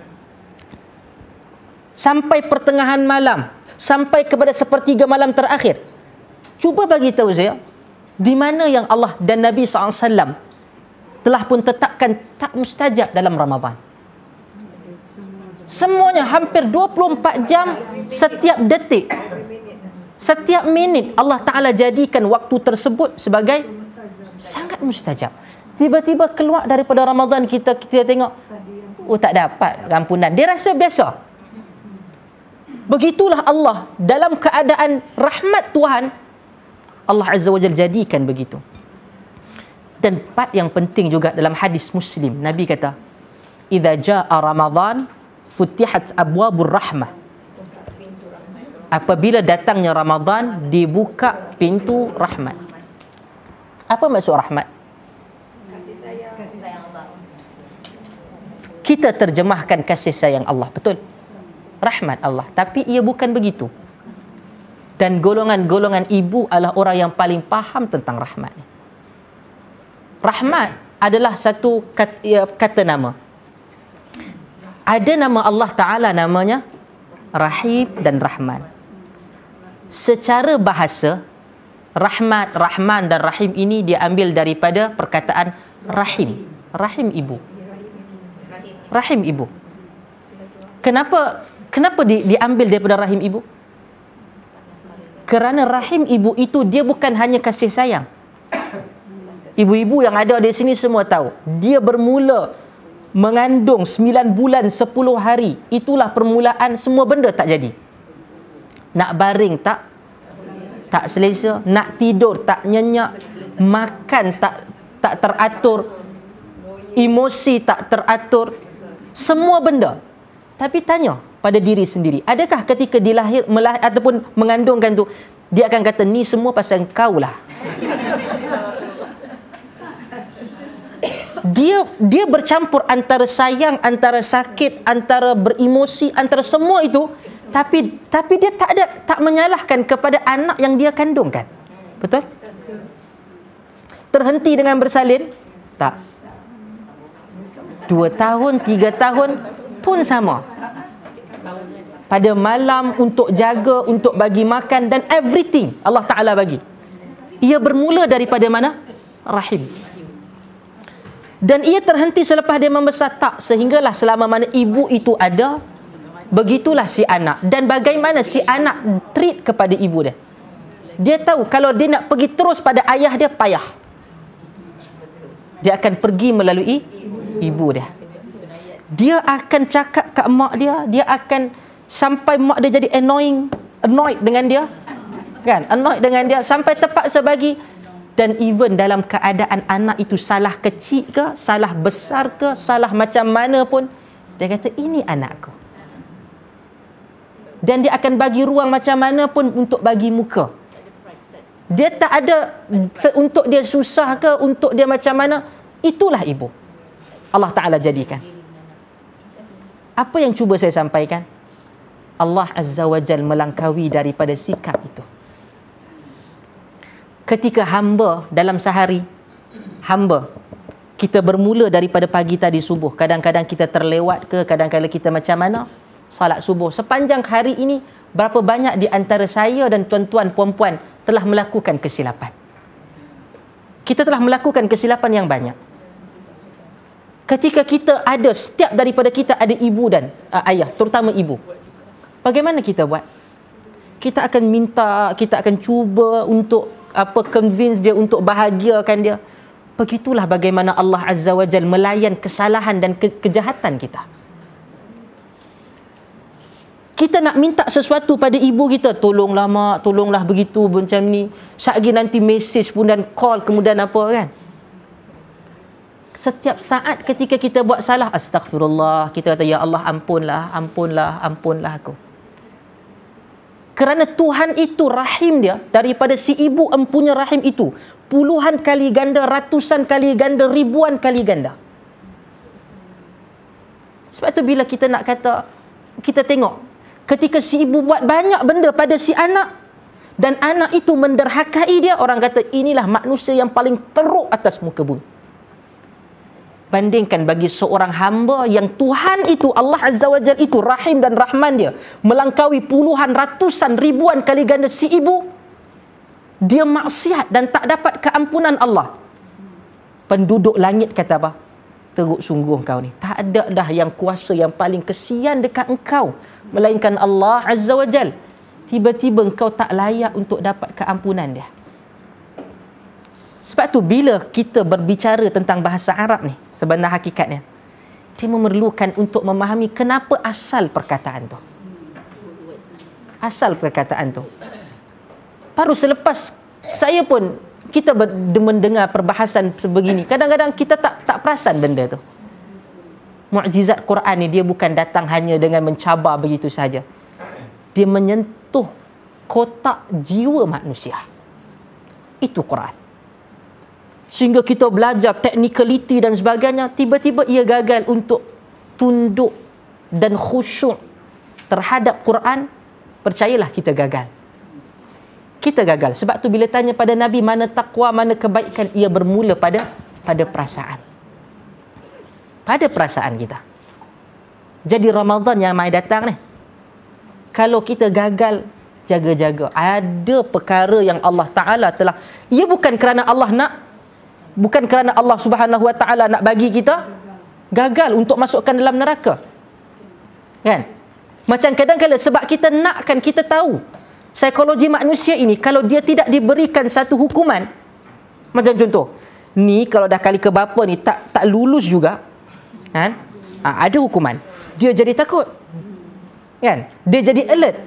Sampai pertengahan malam, sampai kepada sepertiga malam terakhir. Cuba bagi tahu saya, di mana yang Allah dan Nabi sallallahu alaihi wasallam telah pun tetapkan tak mustajab dalam Ramadan? Semuanya hampir dua puluh empat jam, setiap detik, setiap minit Allah Ta'ala jadikan waktu tersebut sebagai sangat mustajab. Tiba-tiba keluar daripada Ramadan, kita kita tengok, oh tak dapat ampunan. Dia rasa biasa. Begitulah Allah dalam keadaan rahmat Tuhan, Allah Azza wa Jalla jadikan begitu. Dan part yang penting juga dalam hadis Muslim, Nabi kata, "Idza jaa Ramadan futihat abwabur rahmah." Apabila datangnya Ramadan, dibuka pintu rahmat. Apa maksud rahmat? Kasih sayang, kasih sayang Allah. Kita terjemahkan kasih sayang Allah, betul? Rahmat Allah, tapi ia bukan begitu. Dan golongan-golongan ibu adalah orang yang paling faham tentang rahmat. Rahmat adalah satu kata, ya, kata nama. Ada nama Allah Ta'ala, namanya Rahim dan Rahman. Secara bahasa, Rahmat, Rahman dan Rahim ini diambil daripada perkataan Rahim. Rahim ibu. Rahim ibu. Kenapa kenapa di, diambil daripada Rahim ibu? Kerana rahim ibu itu dia bukan hanya kasih sayang. Ibu-ibu yang ada di sini semua tahu, dia bermula mengandung sembilan bulan sepuluh hari. Itulah permulaan semua benda tak jadi. Nak baring tak tak selesa, nak tidur tak nyenyak, makan tak tak teratur, emosi tak teratur, semua benda. Tapi tanya pada diri sendiri, adakah ketika dilahir melahir, ataupun mengandungkan tu, dia akan kata ni semua pasal kau lah. Dia dia bercampur antara sayang, antara sakit, antara beremosi, antara semua itu, tapi tapi dia tak ada tak menyalahkan kepada anak yang dia kandungkan. Betul? Terhenti dengan bersalin? Tak. Dua tahun, tiga tahun pun sama. Pada malam untuk jaga, untuk bagi makan dan everything Allah Ta'ala bagi. Ia bermula daripada mana? Rahim. Dan ia terhenti selepas dia membesar? Tak. Sehinggalah selama mana ibu itu ada, begitulah si anak. Dan bagaimana si anak treat kepada ibu dia. Dia tahu kalau dia nak pergi terus pada ayah dia, payah. Dia akan pergi melalui ibu dia. Dia akan cakap kat mak dia, dia akan sampai mak dia jadi annoying, annoyed dengan dia, kan? Annoyed dengan dia sampai terpaksa bagi. Dan even dalam keadaan anak itu salah kecil ke, salah besar ke, salah macam mana pun, dia kata ini anakku. Dan dia akan bagi ruang macam mana pun untuk bagi muka. Dia tak ada untuk dia susah ke, untuk dia macam mana. Itulah ibu Allah Ta'ala jadikan. Apa yang cuba saya sampaikan? Allah Azza wa Jal melangkaui daripada sikap itu. Ketika hamba dalam sehari, hamba, kita bermula daripada pagi tadi subuh. Kadang-kadang kita terlewat ke, kadang-kadang kita macam mana, salat subuh. Sepanjang hari ini, berapa banyak di antara saya dan tuan-tuan, puan-puan telah melakukan kesilapan. Kita telah melakukan kesilapan yang banyak. Ketika kita ada, setiap daripada kita ada ibu dan uh, ayah, terutama ibu. Bagaimana kita buat? Kita akan minta, kita akan cuba untuk apa convince dia untuk bahagiakan dia. Begitulah bagaimana Allah Azza wa Jal melayan kesalahan dan ke- kejahatan kita. Kita nak minta sesuatu pada ibu kita, tolonglah mak, tolonglah begitu macam ni. Satgi nanti message pun dan call kemudian apa kan. Setiap saat ketika kita buat salah, astaghfirullah, kita kata ya Allah ampunlah, ampunlah, ampunlah aku. Kerana Tuhan itu rahim dia, daripada si ibu empunya rahim itu puluhan kali ganda, ratusan kali ganda, ribuan kali ganda. Sebab tu bila kita nak kata, kita tengok ketika si ibu buat banyak benda pada si anak dan anak itu menderhakai dia, orang kata inilah manusia yang paling teruk atas muka bumi. Bandingkan bagi seorang hamba yang Tuhan itu, Allah Azza wa Jalla itu rahim dan rahman dia melangkaui puluhan, ratusan, ribuan kali ganda si ibu, dia maksiat dan tak dapat keampunan Allah. Penduduk langit kata apa? Teruk sungguh kau ni. Tak ada dah yang kuasa yang paling kesian dekat engkau melainkan Allah Azza wa Jal. Tiba-tiba engkau tak layak untuk dapat keampunan dia. Sebab tu bila kita berbicara tentang bahasa Arab ni, sebenar hakikatnya dia memerlukan untuk memahami kenapa asal perkataan tu. Asal perkataan tu. Baru selepas saya pun, kita ber, mendengar perbahasan sebegini, kadang-kadang kita tak tak perasan benda tu. Mukjizat Quran ni dia bukan datang hanya dengan mencabar begitu saja. Dia menyentuh kotak jiwa manusia. Itu Quran. Sehingga kita belajar technicality dan sebagainya, tiba-tiba ia gagal untuk tunduk dan khusyuk terhadap Quran. Percayalah kita gagal. Kita gagal. Sebab tu bila tanya pada Nabi mana takwa, mana kebaikan, ia bermula pada pada perasaan. Pada perasaan kita. Jadi Ramadan yang mai datang ni, kalau kita gagal, jaga-jaga. Ada perkara yang Allah Ta'ala telah, ia bukan kerana Allah nak, bukan kerana Allah Subhanahu Wa Ta'ala nak bagi kita gagal untuk masukkan dalam neraka. Kan? Macam kadang-kadang sebab kita nakkan, kita tahu psikologi manusia ini, kalau dia tidak diberikan satu hukuman, macam contoh, ni kalau dah kali ke berapa ni tak tak lulus juga, kan? Ha, ada hukuman. Dia jadi takut. Kan? Dia jadi alert.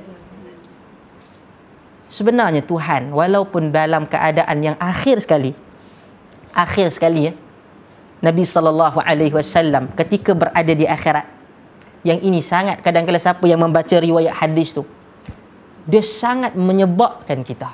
Sebenarnya Tuhan, walaupun dalam keadaan yang akhir sekali, akhir sekali ya, Nabi sallallahu alaihi wasallam ketika berada di akhirat, yang ini sangat kadang-kadang siapa yang membaca riwayat hadis tu, dia sangat menyebabkan kita.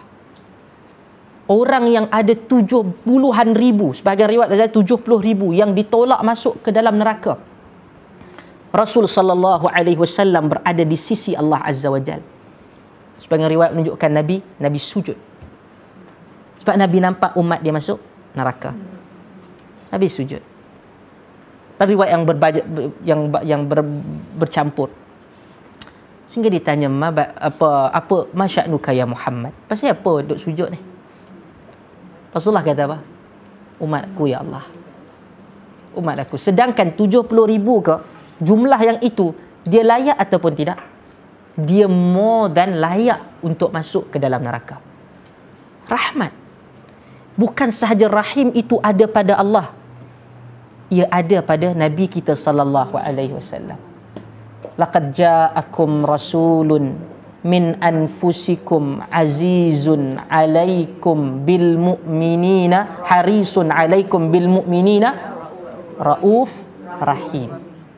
Orang yang ada tujuh puluhan ribu, sebahagian riwayat kata tujuh puluh ribu yang ditolak masuk ke dalam neraka. Rasul sallallahu alaihi wasallam berada di sisi Allah Azza wa Jal. Sebahagian riwayat menunjukkan Nabi, Nabi sujud. Sebab Nabi nampak umat dia masuk neraka. Nabi sujud. Dan riwayat yang berbaja, yang yang ber, bercampur. Sehingga ditanya, apa apa masya'nuka ya Muhammad? Pasal apa duk sujud ni? Rasulullah kata apa? Umatku ya Allah. Umat aku. Sedangkan tujuh puluh ribu ke jumlah yang itu, dia layak ataupun tidak? Dia more than layak untuk masuk ke dalam neraka. Rahmat. Bukan sahaja rahim itu ada pada Allah, ia ada pada Nabi kita sallallahu alaihi wasallam. Laqad ja'akum rasulun min anfusikum azizun alaikum bil mu'minina harisun alaikum bil mu'minina rauf rahim.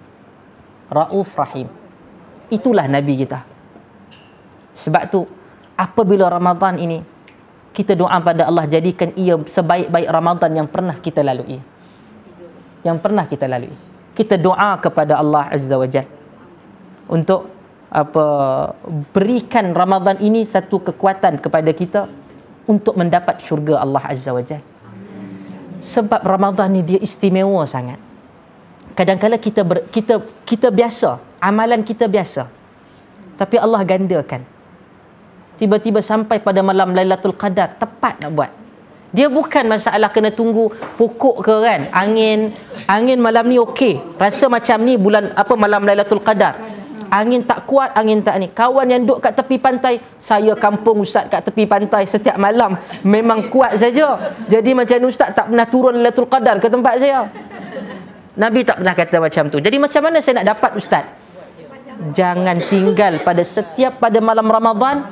Rauf rahim. Itulah Nabi kita. Sebab tu apabila Ramadan ini, kita doa pada Allah jadikan ia sebaik-baik Ramadan yang pernah kita lalui. Yang pernah kita lalui. Kita doa kepada Allah Azza wa Jalla untuk apa, berikan Ramadan ini satu kekuatan kepada kita untuk mendapat syurga Allah Azza wa Jalla. Sebab Ramadan ni dia istimewa sangat. Kadang-kadang kita ber, kita kita biasa, amalan kita biasa, tapi Allah gandakan. Tiba-tiba sampai pada malam Lailatul Qadar, tepat nak buat. Dia bukan masalah kena tunggu pokok ke kan, angin angin malam ni okey, rasa macam ni bulan apa malam Lailatul Qadar. Angin tak kuat, angin tak ni. Kawan yang duduk kat tepi pantai, saya kampung ustaz kat tepi pantai setiap malam memang kuat saja. Jadi macam ustaz tak pernah turun Lailatul Qadar ke tempat saya. Nabi tak pernah kata macam tu. Jadi macam mana saya nak dapat ustaz? Jangan tinggal pada setiap pada malam Ramadan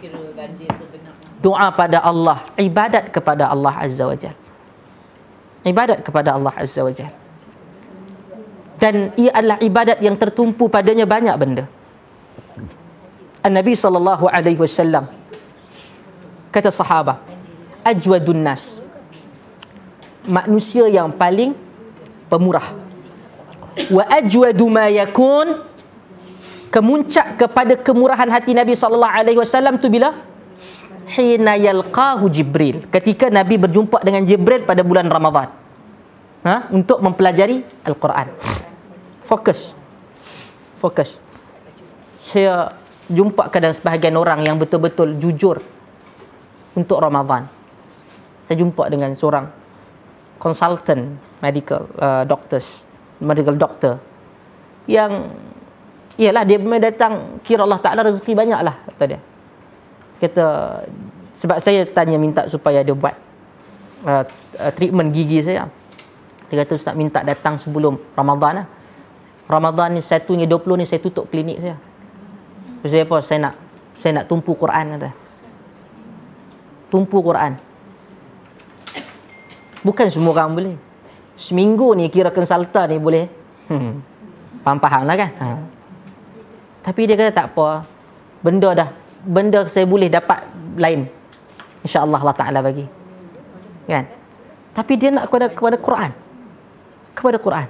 doa pada Allah, ibadat kepada Allah Azza wa Jalla. Ibadat kepada Allah Azza wa Jalla. Dan ia adalah ibadat yang tertumpu padanya banyak benda. An-Nabi sallallahu alaihi wasallam kata sahabat, ajwadun nas, manusia yang paling pemurah. Wa ajwadu ma yakun, kemuncak kepada kemurahan hati Nabi sallallahu alaihi wasallam tu bila? Hina yalqahu Jibril, ketika Nabi berjumpa dengan Jibril pada bulan Ramadan. Ha? Untuk mempelajari Al-Quran. Fokus. Fokus. Saya jumpa kadang sebahagian orang yang betul-betul jujur untuk Ramadan. Saya jumpa dengan seorang consultant medical uh, doctors, medical doctor yang ialah dia memang datang kira Allah Ta'ala rezeki banyak lah kata dia. Kata sebab saya tanya minta supaya dia buat uh, uh, treatment gigi saya. Dia kata ustaz minta datang sebelum Ramadan lah. Ramadan ni satu hingga dua puluh ni saya tutup klinik saya. Sebab apa? Saya nak saya nak tumpu Quran kata. Tumpu Quran. Bukan semua orang boleh. Seminggu ni kira konsultan ni boleh. Hmm. Faham-faham lah kan? Ha. Tapi dia kata tak apa. Benda dah. Benda saya boleh dapat lain. InsyaAllah Allah Ta'ala bagi. Kan? Tapi dia nak kepada, kepada Quran. Kepada Quran.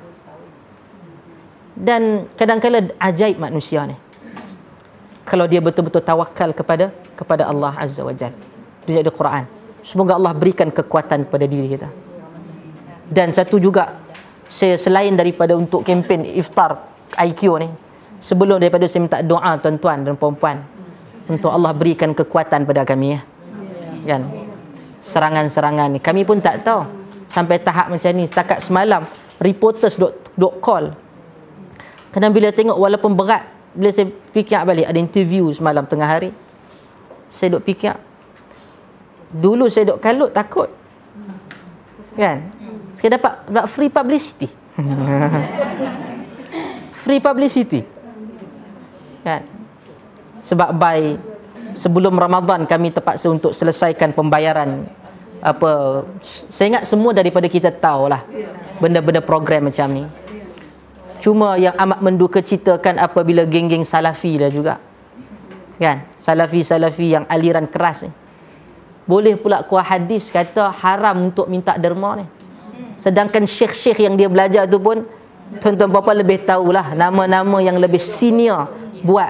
Dan kadang-kadang ajaib manusia ni. Kalau dia betul-betul tawakal kepada kepada Allah Azza wa Jalla. Dia ada Quran. Semoga Allah berikan kekuatan pada diri kita. Dan satu juga, saya selain daripada untuk kempen iftar I Q ni, sebelum daripada saya minta doa tuan-tuan dan puan-puan untuk Allah berikan kekuatan pada kami ya. Kan? Serangan-serangan ni kami pun tak tahu sampai tahap macam ni. Setakat semalam reporters dok dok call. Kadang bila tengok walaupun berat, bila saya fikir balik ada interview semalam tengah hari, saya dok fikir dulu saya dok kalut takut. Kan? Saya dapat, dapat free publicity. Free publicity. Kan? Sebab by sebelum Ramadan kami terpaksa untuk selesaikan pembayaran apa, saya ingat semua daripada kita tahulah benda-benda program macam ni. Cuma yang amat menduka citakan apabila geng-geng salafi dah juga. Kan? Salafi-salafi yang aliran keras ni. Boleh pula kuah hadis kata haram untuk minta derma ni. Sedangkan syekh-syekh yang dia belajar tu pun tuan-tuan bapa lebih tahulah nama-nama yang lebih senior buat.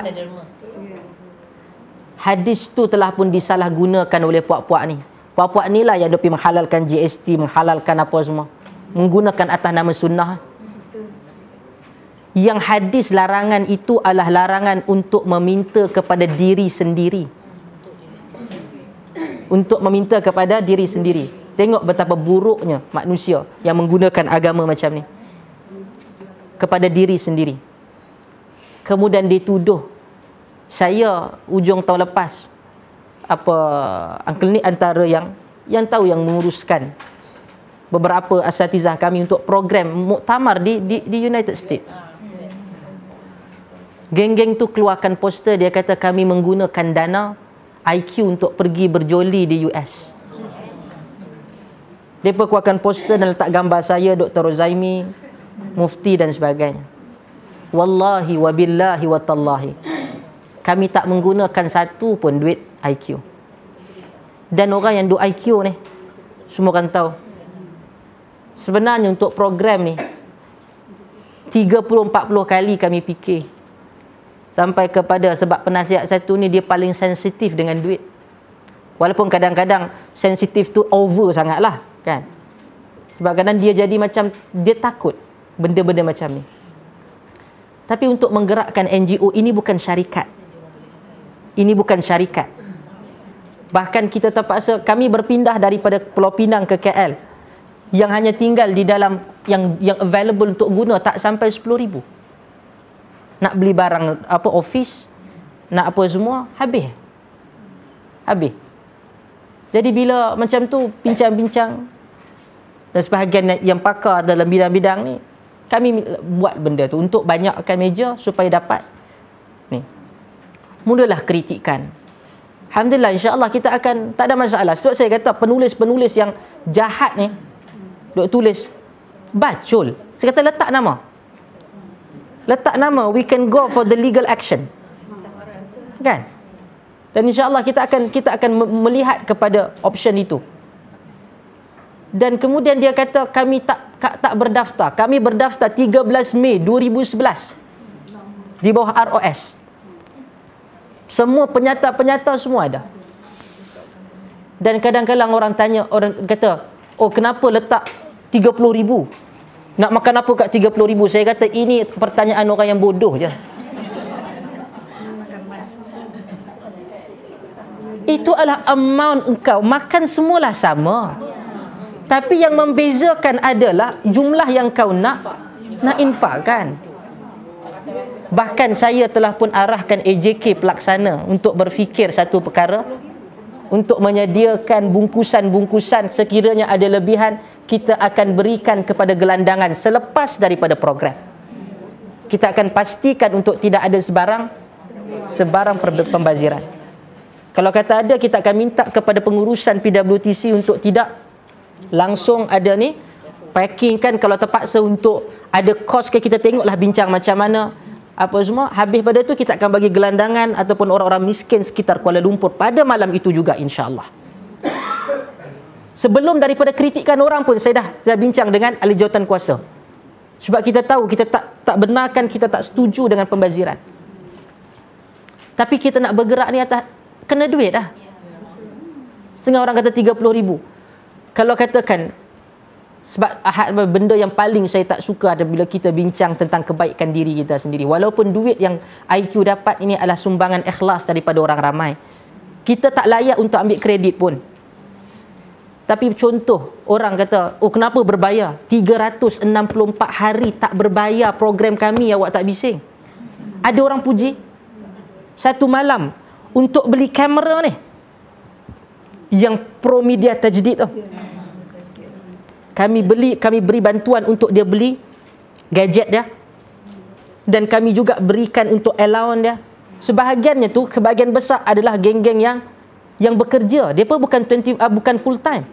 Hadis tu telah pun disalahgunakan oleh puak-puak ni. Puak-puak ni lah yang dia pergi menghalalkan G S T, menghalalkan apa semua. Menggunakan atas nama sunnah. Yang hadis larangan itu adalah larangan untuk meminta kepada diri sendiri. Untuk meminta kepada diri sendiri. Tengok betapa buruknya manusia yang menggunakan agama macam ni. Kepada diri sendiri. Kemudian dituduh. Saya ujung tahun lepas, apa, uncle ni antara yang yang tahu yang menguruskan beberapa asatizah kami untuk program muktamar di, di, di United States. Geng-geng tu keluarkan poster, dia kata kami menggunakan dana I Q untuk pergi berjoli di U S. Dia keluarkan poster dan letak gambar saya, Doktor Rozaimi, Mufti dan sebagainya. Wallahi wabillahi watallahi, kami tak menggunakan satu pun duit I Q. Dan orang yang duk I Q ni, semua kan tahu, sebenarnya untuk program ni tiga puluh empat puluh kali kami fikir. Sampai kepada sebab penasihat satu ni dia paling sensitif dengan duit. Walaupun kadang-kadang sensitif tu over sangatlah, kan? Sebab kadang dia jadi macam dia takut benda-benda macam ni. Tapi untuk menggerakkan N G O ini bukan syarikat. Ini bukan syarikat. Bahkan kita terpaksa, kami berpindah daripada Pulau Pinang ke K L yang hanya tinggal di dalam yang yang available untuk guna tak sampai sepuluh ribu. nak beli barang apa office, nak apa semua, habis. Habis. Jadi bila macam tu bincang-bincang, dan sebahagian yang pakar dalam bidang-bidang ni, kami buat benda tu untuk banyakkan meja supaya dapat ni. Mulalah kritikan. Alhamdulillah, insya-Allah kita akan, tak ada masalah. Sebab saya kata penulis-penulis yang jahat ni duk tulis bacul. Saya kata letak nama. Letak nama, we can go for the legal action. Kan? Dan insya-Allah kita akan kita akan melihat kepada option itu. Dan kemudian dia kata kami tak tak berdaftar. Kami berdaftar tiga belas Mei dua ribu sebelas di bawah R O S. Semua penyata-penyata semua ada. Dan kadang-kadang orang tanya, orang kata, oh kenapa letak tiga puluh ribu? Nak makan apa kat tiga puluh ribu? Saya kata ini pertanyaan orang yang bodoh je. Itu adalah amount engkau. Makan semualah sama. Tapi yang membezakan adalah jumlah yang kau nak nak infakkan. Bahkan saya telah pun arahkan A J K pelaksana untuk berfikir satu perkara, untuk menyediakan bungkusan-bungkusan sekiranya ada lebihan, kita akan berikan kepada gelandangan selepas daripada program. Kita akan pastikan untuk tidak ada sebarang sebarang pembaziran. Kalau kata ada, kita akan minta kepada pengurusan P W T C untuk tidak langsung ada ni packing kan. Kalau terpaksa untuk ada kos ke, kita tengoklah bincang macam mana apa semua. Habis pada tu kita akan bagi gelandangan ataupun orang-orang miskin sekitar Kuala Lumpur pada malam itu juga, insya-Allah. Sebelum daripada kritikan orang pun saya dah saya bincang dengan ahli jawatan kuasa. Sebab kita tahu kita tak tak benarkan, kita tak setuju dengan pembaziran. Tapi kita nak bergerak ni atas kena duit dah. Setengah orang kata tiga puluh ribu. Kalau katakan, sebab ahad benda yang paling saya tak suka ada bila kita bincang tentang kebaikan diri kita sendiri. Walaupun duit yang I Q dapat ini adalah sumbangan ikhlas daripada orang ramai, kita tak layak untuk ambil kredit pun. Tapi contoh, orang kata, oh kenapa berbayar? tiga ratus enam puluh empat hari tak berbayar program kami, awak tak bising. Ada orang puji. Satu malam untuk beli kamera ni yang Pro Media Tajdid tu, kami beli, kami beri bantuan untuk dia beli gadget dia, dan kami juga berikan untuk allowance dia. Sebahagiannya tu, sebahagian besar adalah geng-geng yang yang bekerja. Dia pun bukan dua puluh uh, bukan full time.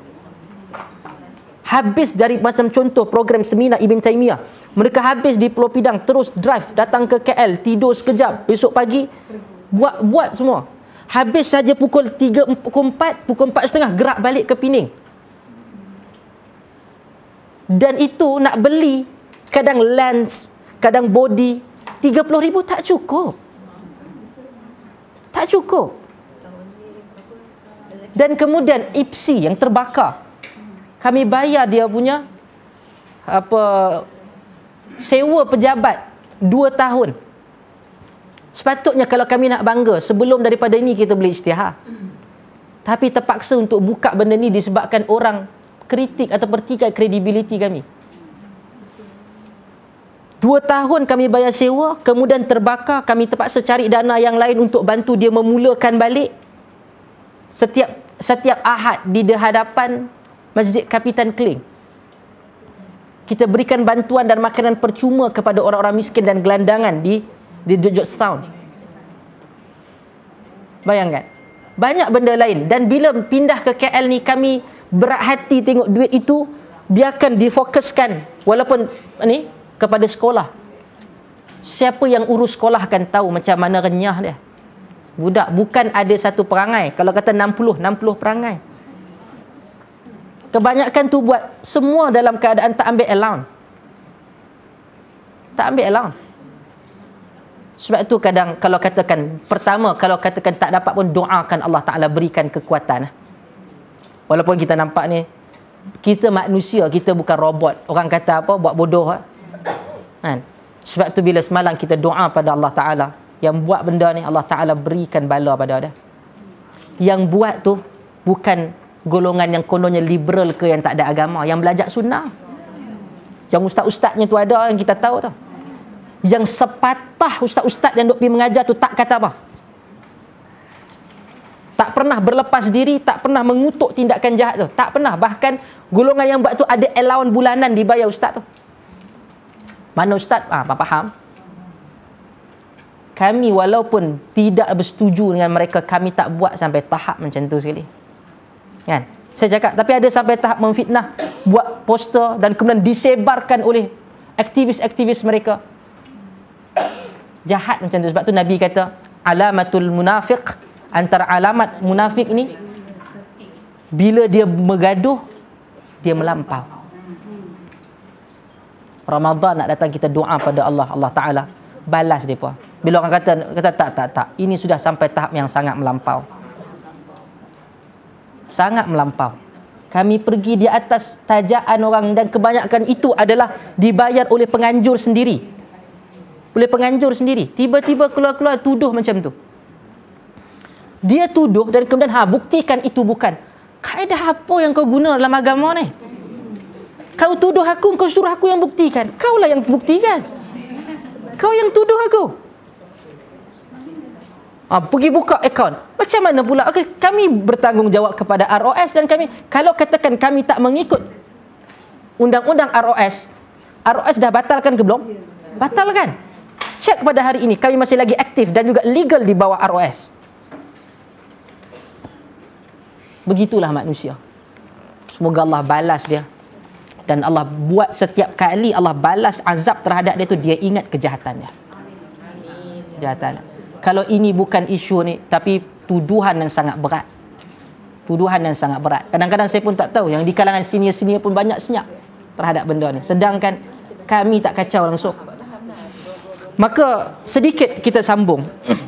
Habis dari macam contoh program seminar Ibn Taymiyah, mereka habis di Pulau Pidang terus drive datang ke K L, tidur sekejap, besok pagi buat buat semua. Habis saja pukul tiga, pukul empat, pukul empat setengah gerak balik ke Pening. Dan itu nak beli kadang lens, kadang body, tiga puluh ribu tak cukup. Tak cukup. Dan kemudian I P S I yang terbakar, kami bayar dia punya apa sewa pejabat dua tahun. Sepatutnya kalau kami nak bangga, sebelum daripada ini kita boleh isytihar. Tapi terpaksa untuk buka benda ni disebabkan orang kritik atau pertikai kredibiliti kami. Dua tahun kami bayar sewa, kemudian terbakar, kami terpaksa cari dana yang lain untuk bantu dia memulakan balik. Setiap setiap Ahad di hadapan Masjid Kapitan Kling, kita berikan bantuan dan makanan percuma kepada orang-orang miskin dan gelandangan di di Georgetown. Bayangkan, banyak benda lain. Dan bila pindah ke K L ni, kami berat hati tengok duit itu biarkan difokuskan walaupun ni kepada sekolah. Siapa yang urus sekolah akan tahu macam mana renyah dia. Budak bukan ada satu perangai. Kalau kata enam puluh, enam puluh perangai. Kebanyakan tu buat semua dalam keadaan tak ambil allowance. Tak ambil allowance. Sebab tu kadang kalau katakan, pertama kalau katakan tak dapat pun doakan Allah Ta'ala berikan kekuatan. Walaupun kita nampak ni, kita manusia, kita bukan robot. Orang kata apa, buat bodoh kan? Sebab tu bila semalam kita doa pada Allah Ta'ala, yang buat benda ni Allah Ta'ala berikan bala pada dia. Yang buat tu bukan golongan yang kononnya liberal ke yang tak ada agama, yang belajar sunnah. Yang ustaz-ustaznya tu ada yang kita tahu tu. yang sepatah ustaz-ustaz yang duk pergi mengajar tu tak kata apa. Tak pernah berlepas diri, tak pernah mengutuk tindakan jahat tu. Tak pernah. Bahkan golongan yang buat tu ada allowance bulanan dibayar ustaz tu. Mana ustaz? Ah, apa faham? Kami walaupun tidak bersetuju dengan mereka, kami tak buat sampai tahap macam tu sekali. Kan? Saya cakap, tapi ada sampai tahap memfitnah, buat poster dan kemudian disebarkan oleh aktivis-aktivis mereka. Jahat macam tu. Sebab tu Nabi kata, alamatul munafiq, antara alamat munafik ni, bila dia megaduh, dia melampau. Ramadan nak datang, kita doa pada Allah, Allah Ta'ala balas mereka. Bila orang kata, kata tak, tak, tak, ini sudah sampai tahap yang sangat melampau. Sangat melampau. Kami pergi di atas tajaan orang dan kebanyakan itu adalah dibayar oleh penganjur sendiri. Oleh penganjur sendiri. Tiba-tiba keluar-keluar tuduh macam tu. Dia tuduh dan kemudian ha, buktikan itu bukan. Kaedah apa yang kau guna dalam agama ni? Kau tuduh aku, kau suruh aku yang buktikan. Kaulah yang buktikan. Kau yang tuduh aku. Ha, pergi buka akaun. Macam mana pula? Okay, kami bertanggungjawab kepada R O S dan kami, kalau katakan kami tak mengikut undang-undang R O S, R O S dah batalkan ke belum? Batalkan. Cek pada hari ini, kami masih lagi aktif dan juga legal di bawah R O S. Begitulah manusia. Semoga Allah balas dia. Dan Allah buat setiap kali Allah balas azab terhadap dia tu, dia ingat kejahatannya. Kejahatan. Kalau ini bukan isu ni, tapi tuduhan yang sangat berat. Tuduhan yang sangat berat. Kadang-kadang saya pun tak tahu, yang di kalangan senior-senior pun banyak senyap terhadap benda ni. Sedangkan kami tak kacau langsung. Maka sedikit kita sambung.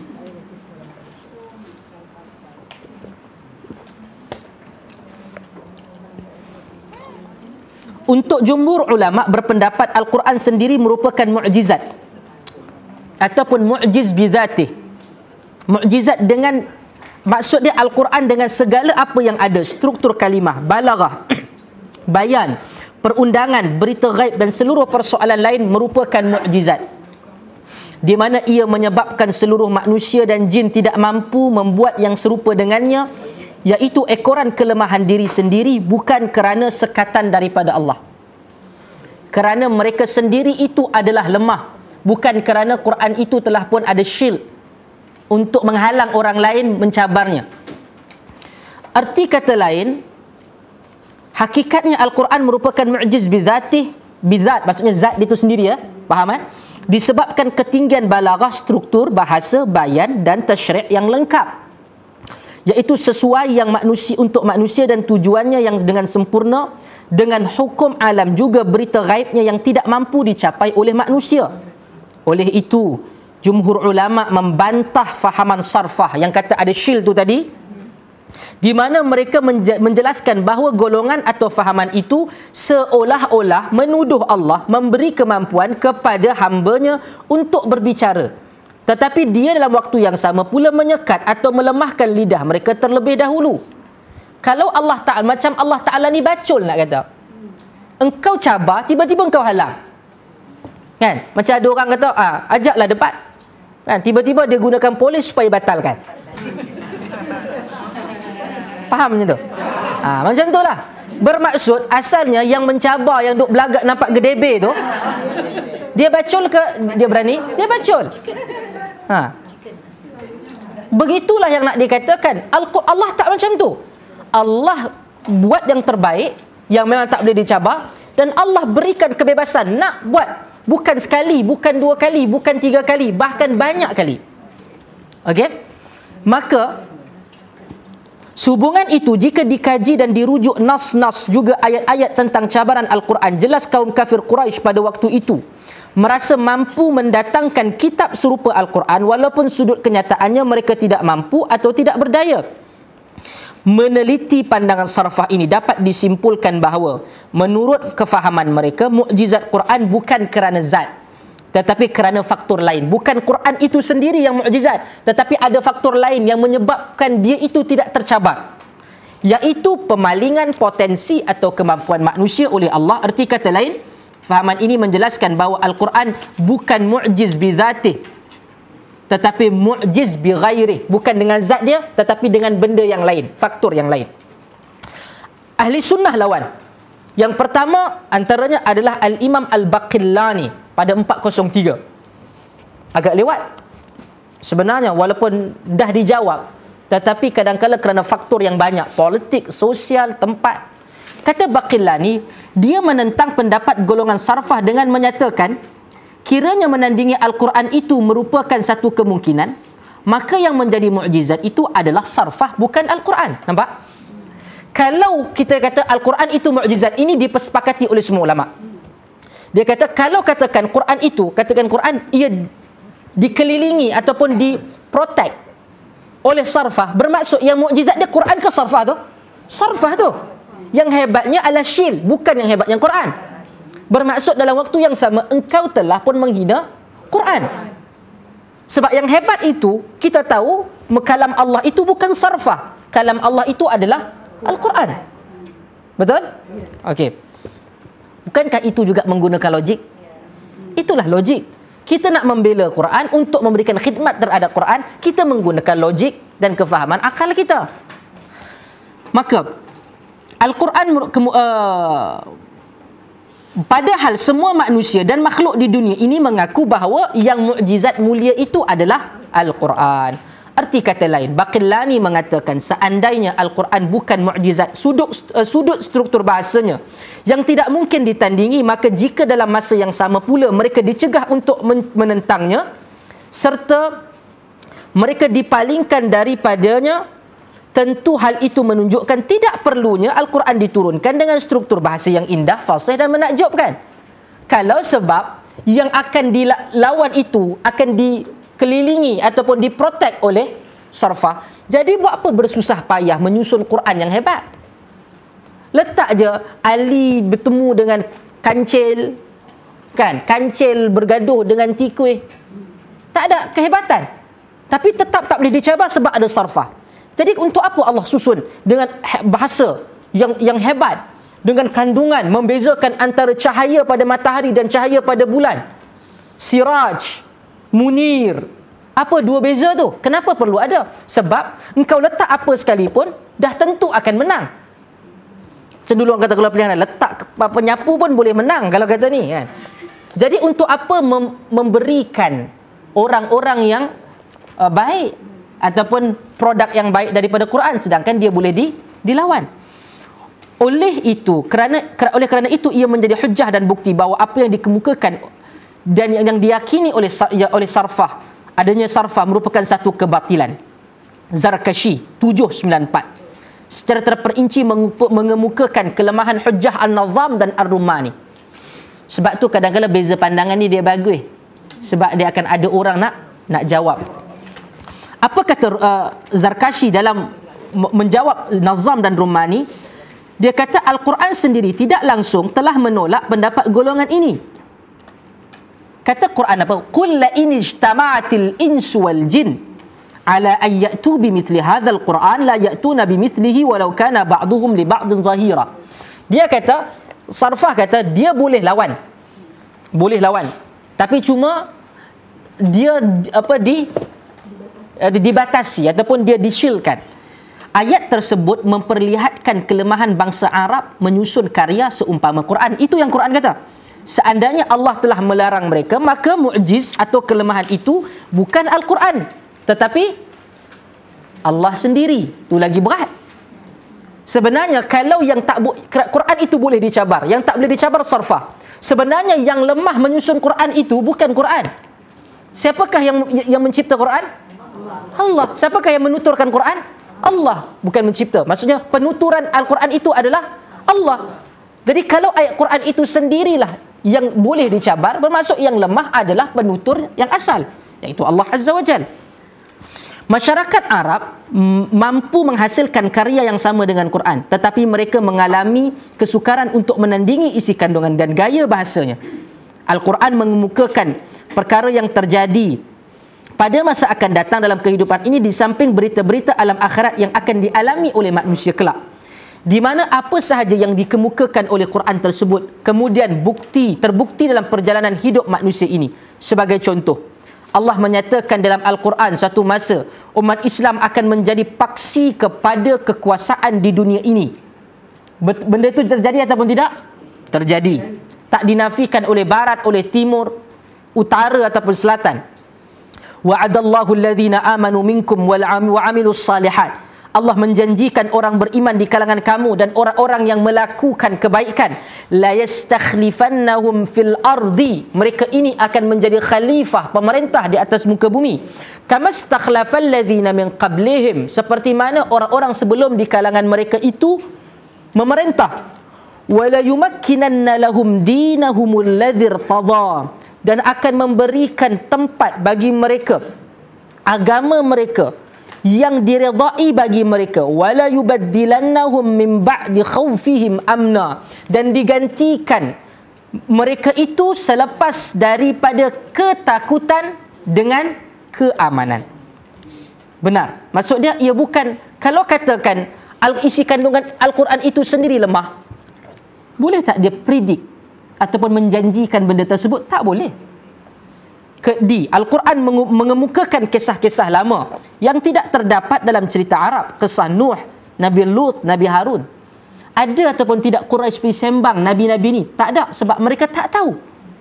Untuk jumhur ulama berpendapat Al-Quran sendiri merupakan mukjizat ataupun mukjiz bidzatih. Mukjizat dengan maksud dia Al-Quran dengan segala apa yang ada, struktur kalimah, balaghah, bayan, perundangan, berita ghaib dan seluruh persoalan lain merupakan mukjizat, di mana ia menyebabkan seluruh manusia dan jin tidak mampu membuat yang serupa dengannya, iaitu ekoran kelemahan diri sendiri, bukan kerana sekatan daripada Allah. Kerana mereka sendiri itu adalah lemah, bukan kerana Quran itu telah pun ada shield untuk menghalang orang lain mencabarnya. Arti kata lain, hakikatnya Al-Quran merupakan mu'jiz bidzatih, bidzat maksudnya zat itu sendiri, ya, faham kan? Disebabkan ketinggian balaghah, struktur, bahasa, bayan dan tasyri' yang lengkap, iaitu sesuai yang manusia untuk manusia dan tujuannya yang dengan sempurna, dengan hukum alam juga berita gaibnya yang tidak mampu dicapai oleh manusia. Oleh itu, jumhur ulama membantah fahaman sarfah yang kata ada shield tu tadi, di mana mereka menjelaskan bahawa golongan atau fahaman itu seolah-olah menuduh Allah memberi kemampuan kepada hambanya untuk berbicara, tetapi dia dalam waktu yang sama pula menyekat atau melemahkan lidah mereka terlebih dahulu. Kalau Allah Ta'ala, macam Allah Ta'ala ni bacul nak kata, engkau cabar, tiba-tiba engkau halang, kan? Macam ada orang kata, ah, ajaklah debat, kan? Tiba-tiba dia gunakan polis supaya batalkan. Faham macam tu? Ah, macam tu lah. Bermaksud asalnya yang mencabar, yang duk belagak nampak gedebe tu, dia bacul ke dia berani? Dia bacul. Ha. Begitulah yang nak dikatakan. Allah tak macam tu. Allah buat yang terbaik, yang memang tak boleh dicabar, dan Allah berikan kebebasan nak buat, bukan sekali, bukan dua kali, bukan tiga kali, bahkan banyak kali. Okey? Maka sehubungan itu, jika dikaji dan dirujuk nas-nas juga ayat-ayat tentang cabaran Al-Quran, jelas kaum kafir Quraisy pada waktu itu merasa mampu mendatangkan kitab serupa Al-Quran walaupun sudut kenyataannya mereka tidak mampu atau tidak berdaya. Meneliti pandangan sarfah ini dapat disimpulkan bahawa menurut kefahaman mereka, mukjizat Quran bukan kerana zat, tetapi kerana faktor lain. Bukan Quran itu sendiri yang mukjizat, tetapi ada faktor lain yang menyebabkan dia itu tidak tercabar, iaitu pemalingan potensi atau kemampuan manusia oleh Allah. Arti kata lain, Fahaman ini menjelaskan bahawa Al-Quran bukan mu'jiz bidzatih, tetapi mu'jiz bi ghairih, bukan dengan zat dia tetapi dengan benda yang lain, faktor yang lain. Ahli sunnah lawan. Yang pertama antaranya adalah Al-Imam Al-Baqillani pada empat kosong tiga. Agak lewat sebenarnya walaupun dah dijawab, tetapi kadang-kadang kerana faktor yang banyak, politik, sosial, tempat. Kata Baqillani, dia menentang pendapat golongan sarfah dengan menyatakan kiranya menandingi Al-Quran itu merupakan satu kemungkinan, maka yang menjadi mukjizat itu adalah sarfah, bukan Al-Quran. Nampak? Kalau kita kata Al-Quran itu mukjizat, ini disepakati oleh semua ulama. Dia kata kalau katakan Quran itu, katakan Quran ia dikelilingi ataupun diprotect oleh sarfah, bermaksud yang mukjizat dia Quran ke sarfah tu? Sarfah tu. Yang hebatnya adalah syil, bukan yang hebatnya Quran. Bermaksud dalam waktu yang sama engkau telah pun menghina Quran. Sebab yang hebat itu kita tahu kalam Allah itu bukan sarfah. Kalam Allah itu adalah Al-Quran. Betul? Okey. Bukankah itu juga menggunakan logik? Itulah logik. Kita nak membela Quran untuk memberikan khidmat terhadap Quran, kita menggunakan logik dan kefahaman akal kita. Maka Al-Quran uh, padahal semua manusia dan makhluk di dunia ini mengaku bahawa yang mukjizat mulia itu adalah Al-Quran. Arti kata lain, Baqillani mengatakan seandainya Al-Quran bukan mukjizat sudut, uh, sudut struktur bahasanya yang tidak mungkin ditandingi, maka jika dalam masa yang sama pula mereka dicegah untuk menentangnya serta mereka dipalingkan daripadanya, tentu hal itu menunjukkan tidak perlunya Al-Quran diturunkan dengan struktur bahasa yang indah, fasih dan menakjubkan. Kalau sebab yang akan dilawan itu akan dikelilingi ataupun diprotek oleh sarfah, jadi buat apa bersusah payah menyusun Quran yang hebat? Letak je Ali bertemu dengan kancil, kan? Kancil bergaduh dengan tikus. Tak ada kehebatan. Tapi tetap tak boleh dicabar sebab ada sarfah. Jadi untuk apa Allah susun dengan bahasa yang yang hebat, dengan kandungan membezakan antara cahaya pada matahari dan cahaya pada bulan? Siraj, Munir. Apa dua beza tu? Kenapa perlu ada? Sebab engkau letak apa sekalipun dah tentu akan menang. Macam dulu orang kata kalau pilihan letak penyapu pun boleh menang kalau kata ni, kan. Jadi untuk apa mem- memberikan orang-orang yang uh, baik ataupun produk yang baik daripada Quran sedangkan dia boleh di, dilawan. Oleh itu, kerana oleh kerana itu ia menjadi hujah dan bukti bahawa apa yang dikemukakan dan yang, yang diyakini oleh oleh sarfah, adanya sarfah merupakan satu kebatilan. Zarkashi tujuh sembilan empat secara terperinci mengemukakan kelemahan hujah An-Nazam dan Ar-Rumani. Sebab tu kadang-kadang beza pandangan ni dia bagus. Sebab dia akan ada orang nak nak jawab. Apa kata uh, Zarkashi dalam menjawab Nazam dan Rumani? Dia kata Al-Quran sendiri tidak langsung telah menolak pendapat golongan ini. Kata Quran apa? Qul la in ijtama'atil insu wal jin ala an ya'tu bimithli hadzal Quran la ya'tuna bimithlihi walau kana ba'dhuhum li ba'dhin zahira. Dia kata, sarfah kata dia boleh lawan. Boleh lawan. Tapi cuma dia apa di dibatasi ataupun dia disyilkan. Ayat tersebut memperlihatkan kelemahan bangsa Arab menyusun karya seumpama Quran. Itu yang Quran kata. Seandainya Allah telah melarang mereka, maka mu'jiz atau kelemahan itu bukan Al-Quran, tetapi Allah sendiri. Itu lagi berat. Sebenarnya kalau yang tak Quran itu boleh dicabar, yang tak boleh dicabar sarfah. Sebenarnya yang lemah menyusun Quran itu bukan Quran. Siapakah yang yang mencipta Quran? Allah. Siapakah yang menuturkan Quran? Allah. Bukan mencipta. Maksudnya penuturan Al-Quran itu adalah Allah. Jadi kalau ayat Quran itu sendirilah yang boleh dicabar, bermaksud yang lemah adalah penutur yang asal, iaitu Allah Azza wa Jal. Masyarakat Arab mampu menghasilkan karya yang sama dengan Quran, tetapi mereka mengalami kesukaran untuk menandingi isi kandungan dan gaya bahasanya. Al-Quran mengemukakan perkara yang terjadi pada masa akan datang dalam kehidupan ini di samping berita-berita alam akhirat yang akan dialami oleh manusia kelak. di mana apa sahaja yang dikemukakan oleh Quran tersebut kemudian bukti terbukti dalam perjalanan hidup manusia ini. Sebagai contoh, Allah menyatakan dalam Al-Quran suatu masa umat Islam akan menjadi paksi kepada kekuasaan di dunia ini. Benda itu terjadi ataupun tidak? Terjadi. Tak dinafikan oleh barat, oleh timur, utara ataupun selatan. Wa'adallahu alladhina amanu minkum wal 'amilus salihat. Allah menjanjikan orang beriman di kalangan kamu dan orang-orang yang melakukan kebaikan, la yastakhlifannahum fil ardi, mereka ini akan menjadi khalifah, pemerintah di atas muka bumi. Kama stakhlafal ladzina min qablihim, seperti mana orang-orang sebelum di kalangan mereka itu memerintah. Wala yumakkinanna lahum dinahumul ladzi irtadha, dan akan memberikan tempat bagi mereka agama mereka yang diredai bagi mereka. Wala yubaddilannahum min ba'di khawfihim amna, dan digantikan mereka itu selepas daripada ketakutan dengan keamanan. Benar. Maksud dia, ia bukan, kalau katakan isi kandungan Al-Quran itu sendiri lemah, boleh tak dia predik ataupun menjanjikan benda tersebut? Tak boleh. Di Al-Quran mengemukakan kisah-kisah lama yang tidak terdapat dalam cerita Arab. Kisah Nuh, Nabi Lut, Nabi Harun. Ada ataupun tidak Quraisy pergi sembang Nabi-Nabi ni? Tak ada, sebab mereka tak tahu.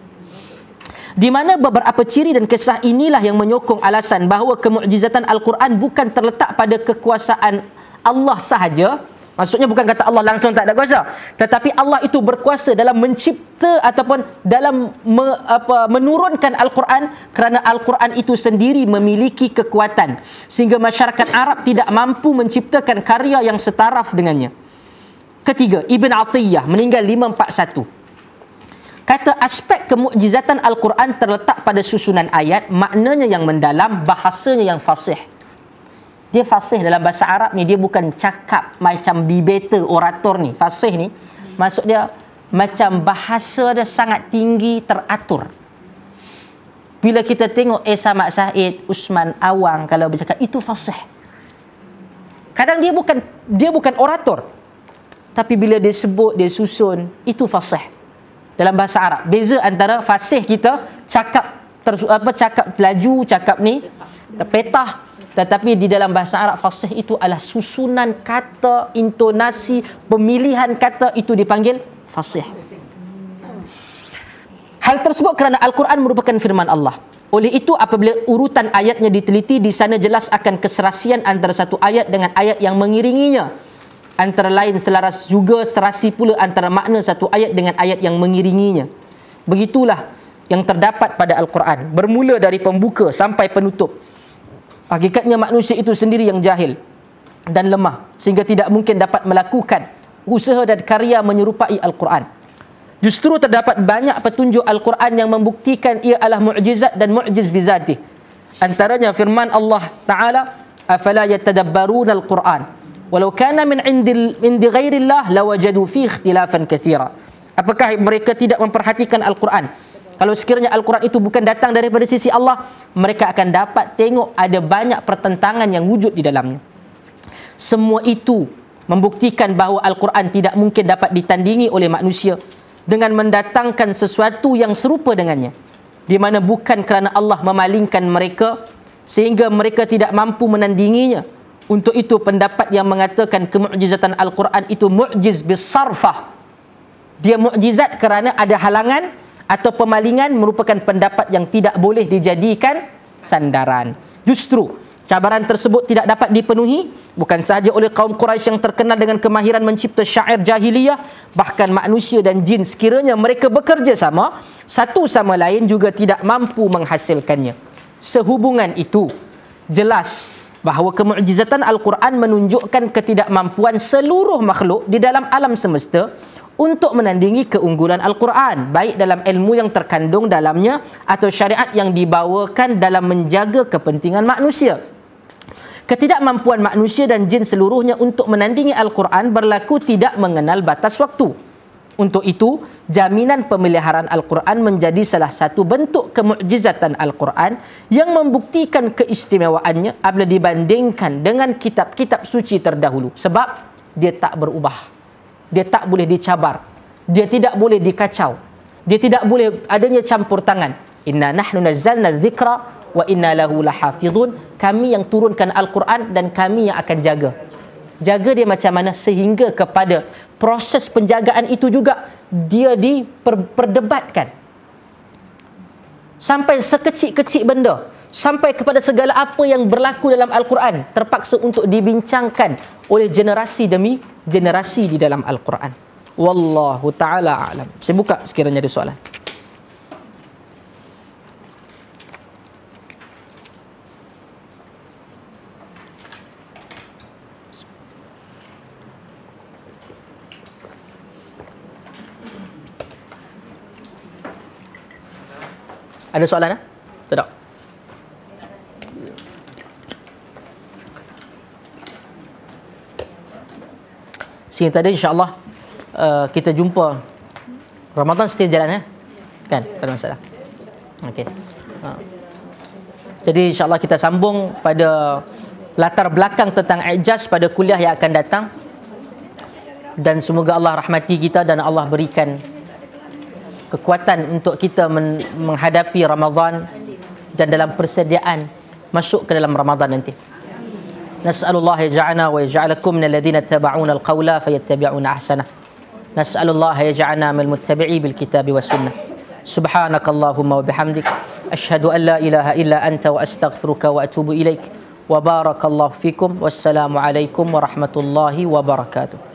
Di mana beberapa ciri dan kisah inilah yang menyokong alasan bahawa kemukjizatan Al-Quran bukan terletak pada kekuasaan Allah sahaja. Maksudnya bukan kata Allah langsung tak ada kuasa, tetapi Allah itu berkuasa dalam mencipta ataupun dalam me, apa, menurunkan Al-Quran, kerana Al-Quran itu sendiri memiliki kekuatan sehingga masyarakat Arab tidak mampu menciptakan karya yang setaraf dengannya. Ketiga, Ibn Atiyah meninggal lima empat satu. Kata aspek kemukjizatan Al-Quran terletak pada susunan ayat, maknanya yang mendalam, bahasanya yang fasih. Dia fasih dalam bahasa Arab ni, dia bukan cakap macam debater, orator ni. Fasih ni, maksud dia macam bahasa dia sangat tinggi, teratur. Bila kita tengok Esa Mak Said, Usman Awang kalau bercakap, itu fasih. Kadang dia bukan dia bukan orator, tapi bila dia sebut, dia susun, itu fasih dalam bahasa Arab. Beza antara fasih kita, cakap tersu, apa cakap laju, cakap ni petah. Tetapi di dalam bahasa Arab, fasih itu adalah susunan kata, intonasi, pemilihan kata, itu dipanggil fasih. Hal tersebut kerana Al-Quran merupakan firman Allah. Oleh itu, apabila urutan ayatnya diteliti, di sana jelas akan keserasian antara satu ayat dengan ayat yang mengiringinya. Antara lain selaras juga serasi pula antara makna satu ayat dengan ayat yang mengiringinya. Begitulah yang terdapat pada Al-Quran, bermula dari pembuka sampai penutup. Hakikatnya manusia itu sendiri yang jahil dan lemah, sehingga tidak mungkin dapat melakukan usaha dan karya menyerupai Al-Quran. Justru terdapat banyak petunjuk Al-Quran yang membuktikan ia adalah mu'jizat dan mu'jiz bizatih. Antaranya firman Allah Ta'ala, afala yatadabbaruna al-Quran walau kana min indil indi ghairillah lawajadu fi ikhtilafan katsira. Apakah mereka tidak memperhatikan Al-Quran? Kalau sekiranya Al-Quran itu bukan datang daripada sisi Allah, mereka akan dapat tengok ada banyak pertentangan yang wujud di dalamnya. Semua itu membuktikan bahawa Al-Quran tidak mungkin dapat ditandingi oleh manusia dengan mendatangkan sesuatu yang serupa dengannya, di mana bukan kerana Allah memalingkan mereka sehingga mereka tidak mampu menandinginya. Untuk itu pendapat yang mengatakan kemukjizatan Al-Quran itu mu'jiz bisarfah, dia mukjizat kerana ada halangan atau pemalingan, merupakan pendapat yang tidak boleh dijadikan sandaran. Justru cabaran tersebut tidak dapat dipenuhi bukan sahaja oleh kaum Quraisy yang terkenal dengan kemahiran mencipta syair jahiliyah, bahkan manusia dan jin sekiranya mereka bekerja sama satu sama lain juga tidak mampu menghasilkannya. Sehubungan itu jelas bahawa kemukjizatan Al-Quran menunjukkan ketidakmampuan seluruh makhluk di dalam alam semesta untuk menandingi keunggulan Al-Quran, baik dalam ilmu yang terkandung dalamnya atau syariat yang dibawakan dalam menjaga kepentingan manusia. Ketidakmampuan manusia dan jin seluruhnya untuk menandingi Al-Quran berlaku tidak mengenal batas waktu. Untuk itu, jaminan pemeliharaan Al-Quran menjadi salah satu bentuk kemukjizatan Al-Quran yang membuktikan keistimewaannya apabila dibandingkan dengan kitab-kitab suci terdahulu, sebab dia tak berubah. dia tak boleh dicabar, dia tidak boleh dikacau, dia tidak boleh adanya campur tangan. Inna nahnu nazzalna dzikra wa inna lahu lahafizun. Kami yang turunkan Al-Quran dan kami yang akan jaga. Jaga dia macam mana? Sehingga kepada proses penjagaan itu juga dia diperdebatkan. Sampai sekecil-kecil benda, sampai kepada segala apa yang berlaku dalam Al-Quran terpaksa untuk dibincangkan oleh generasi demi generasi di dalam Al-Quran. Wallahu ta'ala a'lam. Saya buka sekiranya ada soalan. Ada soalan? Eh? Tak. Sini tadi insya-Allah uh, kita jumpa. Ramadan setia jalan, eh? Kan? Tak ada masalah. Okey. Uh. Jadi insya-Allah kita sambung pada latar belakang tentang i'jaz pada kuliah yang akan datang. Dan semoga Allah rahmati kita dan Allah berikan kekuatan untuk kita men- menghadapi Ramadan dan dalam persediaan masuk ke dalam Ramadan nanti. Nas'alullah yaj'alna wa yaj'alakum minal ladzina tabauuna al-qawla fayattabi'una ahsanah. Nas'alullah yaj'alna minal muttabi'i bil kitabi was sunnah. Subhanakallahumma wa bihamdik asyhadu an la ilaha illa anta wa astaghfiruka wa atubu ilaik. Wa barakallahu fikum. Wassalamu alaikum warahmatullahi wabarakatuh.